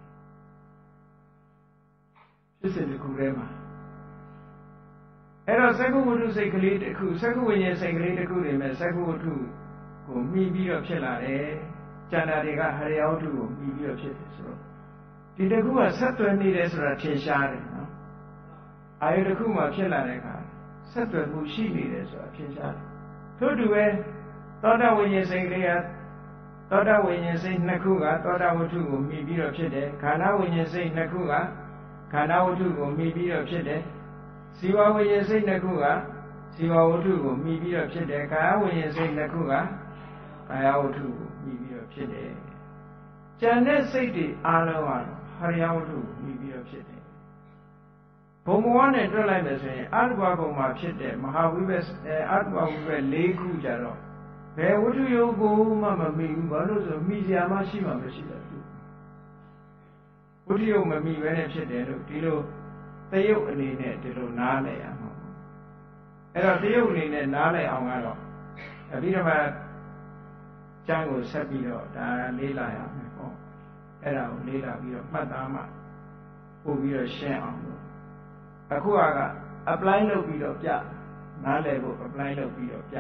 S1: ဖြစ်စဉ်တစ်ခုထဲမှာအဲ့တော့စက္ခုဝဋ္ထုစိတ်ကလေးတစ်ခုစက္ခုဝိညာဉ်စိတ်ကလေးတစ်ခုတွေမဲ့စက္ခုဝဋ္ထုကိုမှီပြီးတော့ဖြစ်လာတယ်။ကျန်တာတွေကဟရိယဝဋ္ထုကိုမှီပြီးတော့ဖြစ်တယ်ဆိုတော့ဒီတစ်ခုကဆက်သွယ်နေတယ်ဆိုတာထင်ရှားတယ်နော်။အာယုတစ်ခုမှဖြစ်လာတဲ့အခါဆက်သွယ်မှုရှိနေတယ်ဆိုတာထင်ရှားတယ်။ထို့တူပဲသောတာဝိညာဉ်စိတ်ကလေးကသောတာဝိညာဉ်စိတ်နှစ်ခုကသောတာဝဋ္ထုကိုမှီပြီးတော့ဖြစ်တယ်။ခန္ဓာဝိညာဉ်စိတ်နှစ်ခုကခန္ဓာဝဋ္ထုကိုမှီပြီးတော့ဖြစ်တယ်။ဇီဝဝိညာဉ်စိတ်နှစ်ခုကဇီဝဝဋ္ထုကိုမှီပြီးတော့ဖြစ်တယ်။ကာယဝိညာဉ်စိတ်နှစ်ခုကကာယဝဋ္ထုကိုမှီပြီးတော့ဖြစ်တယ်။ကျန်တဲ့စိတ်တွေအားလုံးကတော့ဟရိယဝဋ္ထုကိုမှီပြီးတော့ဖြစ်တယ်။ဘုံဘဝနဲ့တွက်လိုက်မယ်ဆိုရင်အတ္တဘဘုံမှာဖြစ်တဲ့မဟာဝိဘတ်အတ္တဘဝိဘတ်၄ခုကြတော့ဘယ်ဝတ္ထုယုတ်ကိုမှမမိဘူးဘာလို့ဆိုမိစရာမရှိမှမရှိတယ်ဝတ္ထုယုတ်မမိပဲနဲ့ဖြစ်တယ်လို့ဒီလိုတယုတ်အနေနဲ့ဒီလိုနားလည်ရမှာအဲ့တော့တယုတ်အနေနဲ့နားလည်အောင်ကတော့အပြီးတော့မှကျမ်းကိုဆက်ပြီးတော့ဒါလေးလာရမယ်ပေါ့အဲ့ဒါကိုလေးလာပြီးတော့မှတ်သားမှပို့ပြီးတော့ရှင်းအောင်လို့အခုက apply လုပ်ပြီးတော့ပြနားလည်ဖို့ apply လုပ်ပြီးတော့ပြ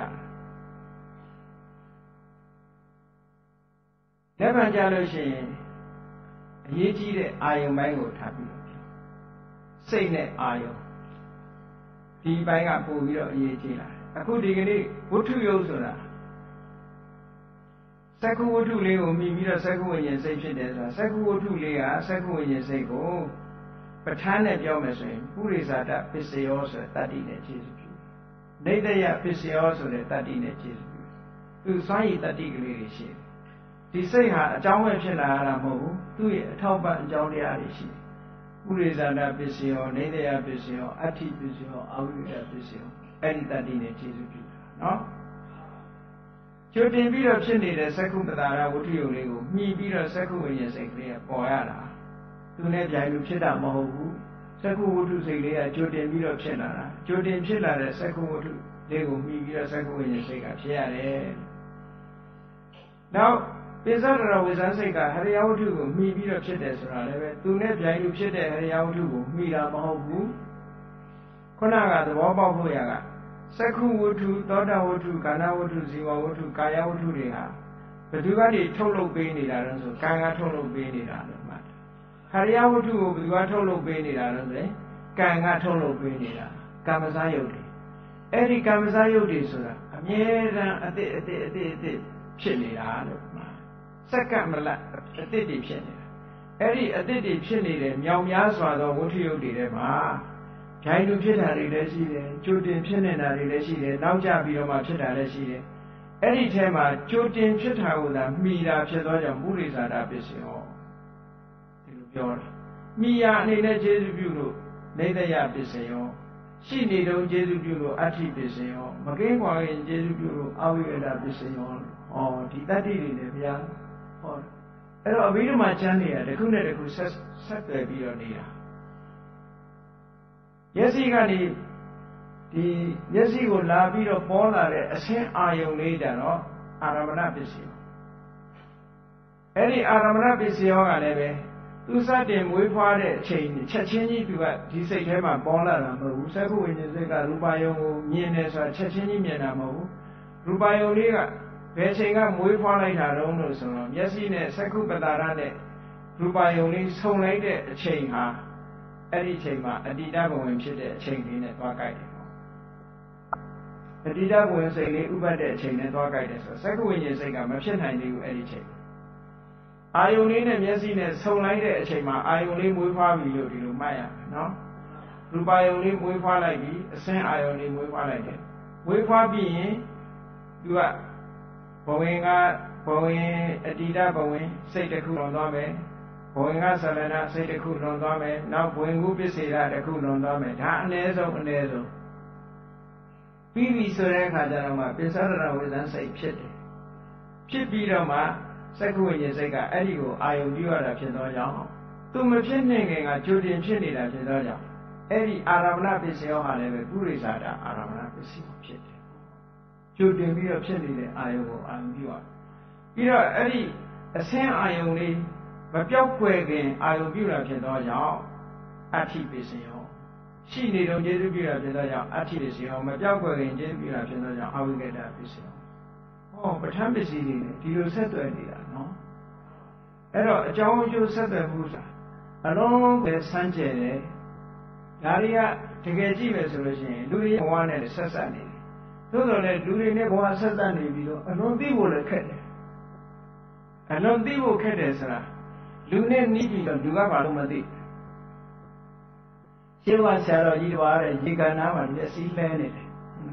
S1: လက်မှန်ကြလို့ရှိရင်အရေးကြီးတဲ့အာယုံပိုင်းကိုထားပြီးတော့စိတ်နဲ့အာယုံဒီပိုင်းကပို့ပြီးတော့အရေးကြီးလာတယ်အခုဒီကနေ့ဝတ္ထုယုတ်ဆိုတာသက္ကုဝတ္ထုလေးကိုမြည်ပြီးတော့သက္ကုဝိညာဉ်စိတ်ဖြစ်တယ်ဆိုတာသက္ကုဝတ္ထုလေးကသက္ကုဝိညာဉ်စိတ်ကိုပဋ္ဌာန်းနဲ့ပြောမယ်ဆိုရင်ပုရိသတပစ္စယောဆိုတဲ့တတ္တိနဲ့ခြေစုပြုနေတယပစ္စယောဆိုတဲ့တတ္တိနဲ့ခြေစုပြုသူစွမ်းရည်တတ္တိကလေးတွေရှိတယ်ဒီစိတ်ဟာအကြောင်းပဲဖြစ်လာတာမဟုတ်ဘူးသူ့ရဲ့အထောက်ပံ့အကြောင်းတရားတွေရှိတယ်ပုရိသတပစ္စယောနေတယပစ္စယောအဋ္ဌိပစ္စယောအဝိရပစ္စယောအဲ့ဒီတတ္တိနဲ့ခြေစုပြုတာနော်ကျိုးတင်ပြီးတော့ဖြစ်နေတဲ့သက္ကုပ္ပတာရဝတ္ထုယုတ်လေးကိုမြည်ပြီးတော့သက္ကုဝိညာဉ်စိတ်ကလေးကပေါ်ရတာသူနဲ့ပြိုင်လို့ဖြစ်တာမဟုတ်ဘူးသက္ကုဝတ္ထုစိတ်လေးကကျိုးတင်ပြီးတော့ဖြစ်လာတာကျိုးတင်ဖြစ်လာတဲ့သက္ကုဝတ္ထုလေးကိုမြည်ပြီးတော့သက္ကုဝိညာဉ်စိတ်ကဖြစ်ရတယ်နောက်ပိဿရဝိဇ္ဇစိတ်ကဟရိယဝတ္ထုကိုမြည်ပြီးတော့ဖြစ်တယ်ဆိုတာလည်းပဲသူနဲ့ပြိုင်လို့ဖြစ်တဲ့ဟရိယဝတ္ထုကိုမြည်တာမဟုတ်ဘူးခုနကသဘောပေါက်ဖို့ရကသက္ခုဝတ္ထုသောတာဝတ္ထုကာဏဝတ္ထုဇီဝဝတ္ထုကာယဝတ္ထုတွေဟာဘယ်သူကနေထုတ်လုပ်ပေးနေတာလဲဆိုကံကထုတ်လုပ်ပေးနေတာလို့မှတ်တယ်။ဟရိယဝတ္ထုကိုဘယ်သူကထုတ်လုပ်ပေးနေတာလဲဆိုရင်ကံကထုတ်လုပ်ပေးနေတာကာမဇာယုတ်တွေအဲ့ဒီကာမဇာယုတ်တွေဆိုတာအမြဲတမ်းအတိအတိအတိအတိဖြစ်နေတာလို့မှတ်စက္ကမလတ်အတိတွေဖြစ်နေတာအဲ့ဒီအတိတွေဖြစ်နေတဲ့မြောင်များစွာသောဝတ္ထုယုတ်တွေထဲမှာဓာတ်လူဖြစ်တာတွေလည်းရှိတယ်ကြိုတင်ဖြစ်နေတာတွေလည်းရှိတယ်နောက်ကျပြီးတော့မှဖြစ်တာလည်းရှိတယ်အဲ့ဒီထဲမှာကြိုတင်ဖြစ်တာကိုသာမိတာဖြစ်သောကြောင့်ပုရိသတာပစ္စယောဒီလိုပြောတာမိယာအနေနဲ့ကျေစုပြုလို့နေတယပစ္စယောရှိနေတုံးကျေစုပြုလို့အဋ္ဌိပစ္စယောမကင်းကွာရင်ကျေစုပြုလို့အဝိရဒပစ္စယောဟောဒီတတ္တိတွေလည်းဗျာဟောအဲ့တော့အဘိဓမ္မာကျမ်းတွေကတစ်ခုနဲ့တစ်ခုဆက်ဆက်သွယ်ပြီးတော့နေတာမျက်စိကနေဒီမျက်စိကိုလာပြီးတော့ပေါ်လာတဲ့အဆင်းအာယုံလေးကြတော့အာရမဏပစ္စယောအဲ့ဒီအာရမဏပစ္စယောကလည်းပဲသူစတင်မွေးဖွားတဲ့အချိန်ချက်ချင်းကြီးသူကဒီစိတ်ထဲမှာပေါ်လာတာမဟုတ်ဘူးသက္ကုဝိညာဉ်စိတ်ကရူပယုံကိုမြင်တယ်ဆိုတာချက်ချင်းကြီးမြင်တာမဟုတ်ဘူးရူပယုံလေးကဘယ်ချိန်ကမွေးဖွားလိုက်တာတုံးလို့ဆိုတော့မျက်စိနဲ့သက္ကုပ္ပတာရနဲ့ရူပယုံလေးဆုံလိုက်တဲ့အချိန်ဟာအဲ့ဒီအချိန်မှာအတ္တိတဘဝင်ဖြစ်တဲ့အချိန်လေးနဲ့သွားကြိုက်တယ်ပေါ့အတ္တိတဘဝင်စိတ်လေးဥပတ်တဲ့အချိန်နဲ့သွားကြိုက်တယ်ဆိုတော့သက္ကဝိညာဉ်စိတ်ကမဖြစ်နိုင်သေးဘူးအဲ့ဒီချိန်အာယုန်လေးနဲ့မျက်စိနဲ့ဆုံလိုက်တဲ့အချိန်မှာအာယုန်လေးမွေးဖွားပြီလို့ဒီလိုမှတ်ရမယ်နော်ရူပယုန်လေးမွေးဖွားလိုက်ပြီအစင်းအာယုန်လေးမွေးဖွားလိုက်တယ်မွေးဖွားပြီးရင်သူကဘဝင်ကဘဝင်အတ္တိတဘဝင်စိတ်တစ်ခုလွန်သွားမယ်ဘဝင်ကသလနာစိတ်တစ်ခုလွန်သွားမယ်နောက်ဘဝင်ကုပစ္စေရတစ်ခုလွန်သွားမယ်ဒါအနည်းဆုံးအနည်းဆုံးပြီးပြီဆိုတဲ့အခါကျတော့မှပိဿရဏဝိဇ္ဇန်စိတ်ဖြစ်တယ်ဖြစ်ပြီးတော့မှသက္ကဝိညာဉ်စိတ်ကအဲ့ဒီကိုအာယုံပြုရတာဖြစ်သောကြောင့်သူမဖြစ်နေခင်ကကြိုတင်ဖြစ်နေတာဖြစ်သောကြောင့်အဲ့ဒီအာရမဏပစ္စယောဟာလည်းပဲပုရိသတာအာရမဏပစ္စယောဖြစ်တယ်ကြိုတင်ပြီးတော့ဖြစ်နေတဲ့အာယုံကိုအာယုံပြုရပြီးတော့အဲ့ဒီအဆင်းအာယုံလေးမပြောက်ွယ်ခင်အာယုပြုတာဖြစ်သောကြောင့်အဋ္ဌိပစ္စယောရှိနေတော့ကျေစုပြုတာဖြစ်သောကြောင့်အဋ္ဌိပစ္စယောမပြောက်ွယ်ခင်ကျေစုပြုတာဖြစ်သောကြောင့်အဝိကတပစ္စယောဟောပဋ္ဌာန်းပစ္စည်းတွေနဲ့ဒီလိုဆက်သွယ်နေတာနော်အဲ့တော့အကြောင်းအကျိုးဆက်သွယ်မှုဆိုတာအလုံးပဲစမ်းကြယ်တယ်ဒါတွေကတကယ်ကြည့်မယ်ဆိုလို့ရှိရင်လူတွေဘဝနဲ့ဆက်ဆက်နေတယ်သို့တော်လည်းလူတွေနဲ့ဘဝဆက်ဆက်နေပြီးတော့အလုံးသိဖို့လည်းခက်တယ်အလုံးသိဖို့ခက်တယ်ဆိုတာလူနဲ့နီးပြီးတော့လူကဘာလို့မသိရှင်းဝဆရာတော်ကြီးတော်ရဲ့ရေကန်နာမှာမျက်စိလဲနေတယ်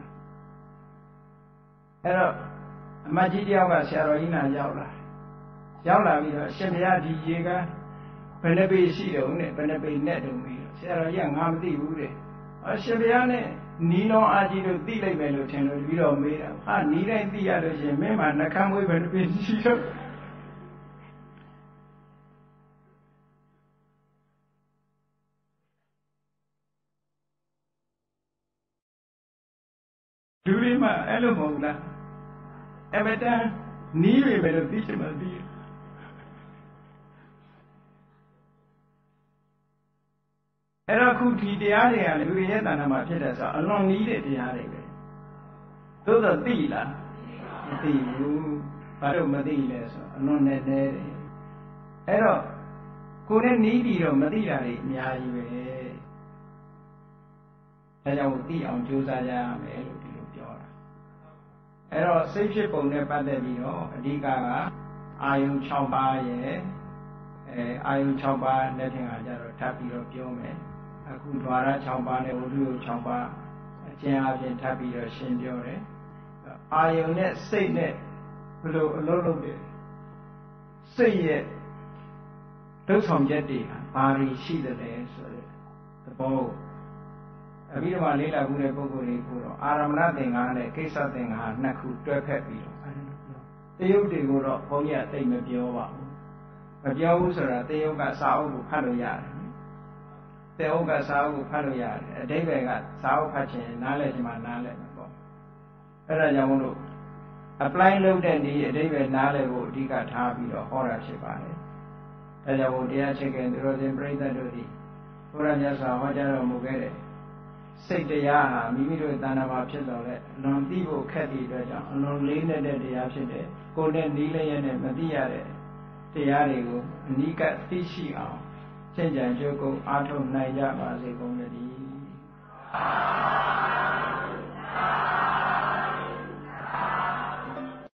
S1: အဲ့တော့အမကြီးတယောက်ကဆရာတော်ကြီးနာရောက်လာရောက်လာပြီးတော့ရှင်ဘုရားဒီရေကန်ဘယ်နှပေရှိတုံးနဲ့ဘယ်နှပေနဲ့တုံးပြီးဆရာတော်ကြီးကငါမသိဘူးတဲ့ဩအရှင်ဘုရားနဲ့နီးလုံးအာကြီးတို့သိလိုက်မယ်လို့ထင်လို့ပြီးတော့မေးတာဟာနီးတိုင်းသိရလို့ရှင်မင်းမှာနှကမ်းမွေးပဲတပင်းရှိတော့လူတွေမှာအဲ့လိုမဟုတ်လားအမတန်နီးပဲလို့သိချင်မှသိအဲ့တော့ခုဒီတရားတွေကလူတွေရဲ့တဏ္ဍာမှာဖြစ်တယ်ဆိုအလွန်နီးတဲ့တရားတွေပဲသို့တော့သိလားမသိဘူးဘာလို့မသိလဲဆိုအလွန်နဲ့နေတယ်အဲ့တော့ကိုယ်နဲ့နီးပြီးတော့မသိတာတွေအများကြီးပဲဒါကြောင့်သိအောင်ကြိုးစားကြရမယ်လို့ဒီလိုပြောတာအဲ့တော့စိတ်ဖြစ်ပုံနဲ့ပတ်သက်ပြီးတော့အဓိကကအာယုံ၆ပါးရဲ့အဲအာယုံ၆ပါးလက်ထင်ကကြတော့ထပ်ပြီးတော့ပြောမယ်အခုဓဝရ၆ပါးနဲ့ဝိသု၆ပါးအကျဉ်းအပြင်ထပ်ပြီးတော့ရှင်းပြောတယ်အာယုံနဲ့စိတ်နဲ့ဘယ်လိုအလုပ်လုပ်တယ်စိတ်ရဲ့ဒုဆောင်ချက်တွေဟာဘာတွေရှိတယ်လဲဆိုတဲ့သဘောအပြီးတော့လေးလာခုတဲ့ပုဂ္ဂိုလ်တွေကိုတော့အာရမဏသင်္ဃာနဲ့ကိစ္စသင်္ဃာနှစ်ခုတွဲဖက်ပြီးတော့တယုတ်တွေကိုတော့ဘုန်းကြီးကသိမပြောပါဘူးမပြောဘူးဆိုတာတယုတ်ကစာအုပ်ကိုဖတ်လို့ရတယ်တယုတ်ကစာအုပ်ကိုဖတ်လို့ရတယ်အဓိပ္ပာယ်ကစာအုပ်ဖတ်ခြင်းနားလည်ခြင်းမှနားလည်မှာပေါ့အဲ့ဒါကြောင့်မို့လို့ apply လုပ်တဲ့ဒီအဓိပ္ပာယ်နားလည်ဖို့အဓိကထားပြီးတော့ဟောတာဖြစ်ပါတယ်ဒါကြောင့်မို့တရားချက်ကသူတော်စင်ပြိဿတို့ဒီဘုရားမြတ်စွာဟောကြားတော်မူခဲ့တဲ့စိတ်တရားဟာမိမိတို့တဏ္ဍာမှာဖြစ်တော်လဲအလွန်သိဖို့ခက်တဲ့အတွက်ကြောင့်အလွန်လေးနေတဲ့တရားဖြစ်တဲ့ကိုယ်နဲ့နီးလျက်နဲ့မသိရတဲ့တရားတွေကိုအနိကသိရှိအောင်ကျင့်ကြံကြိုးကုပ်အားထုတ်နိုင်ကြပါစေကုန်သတည်း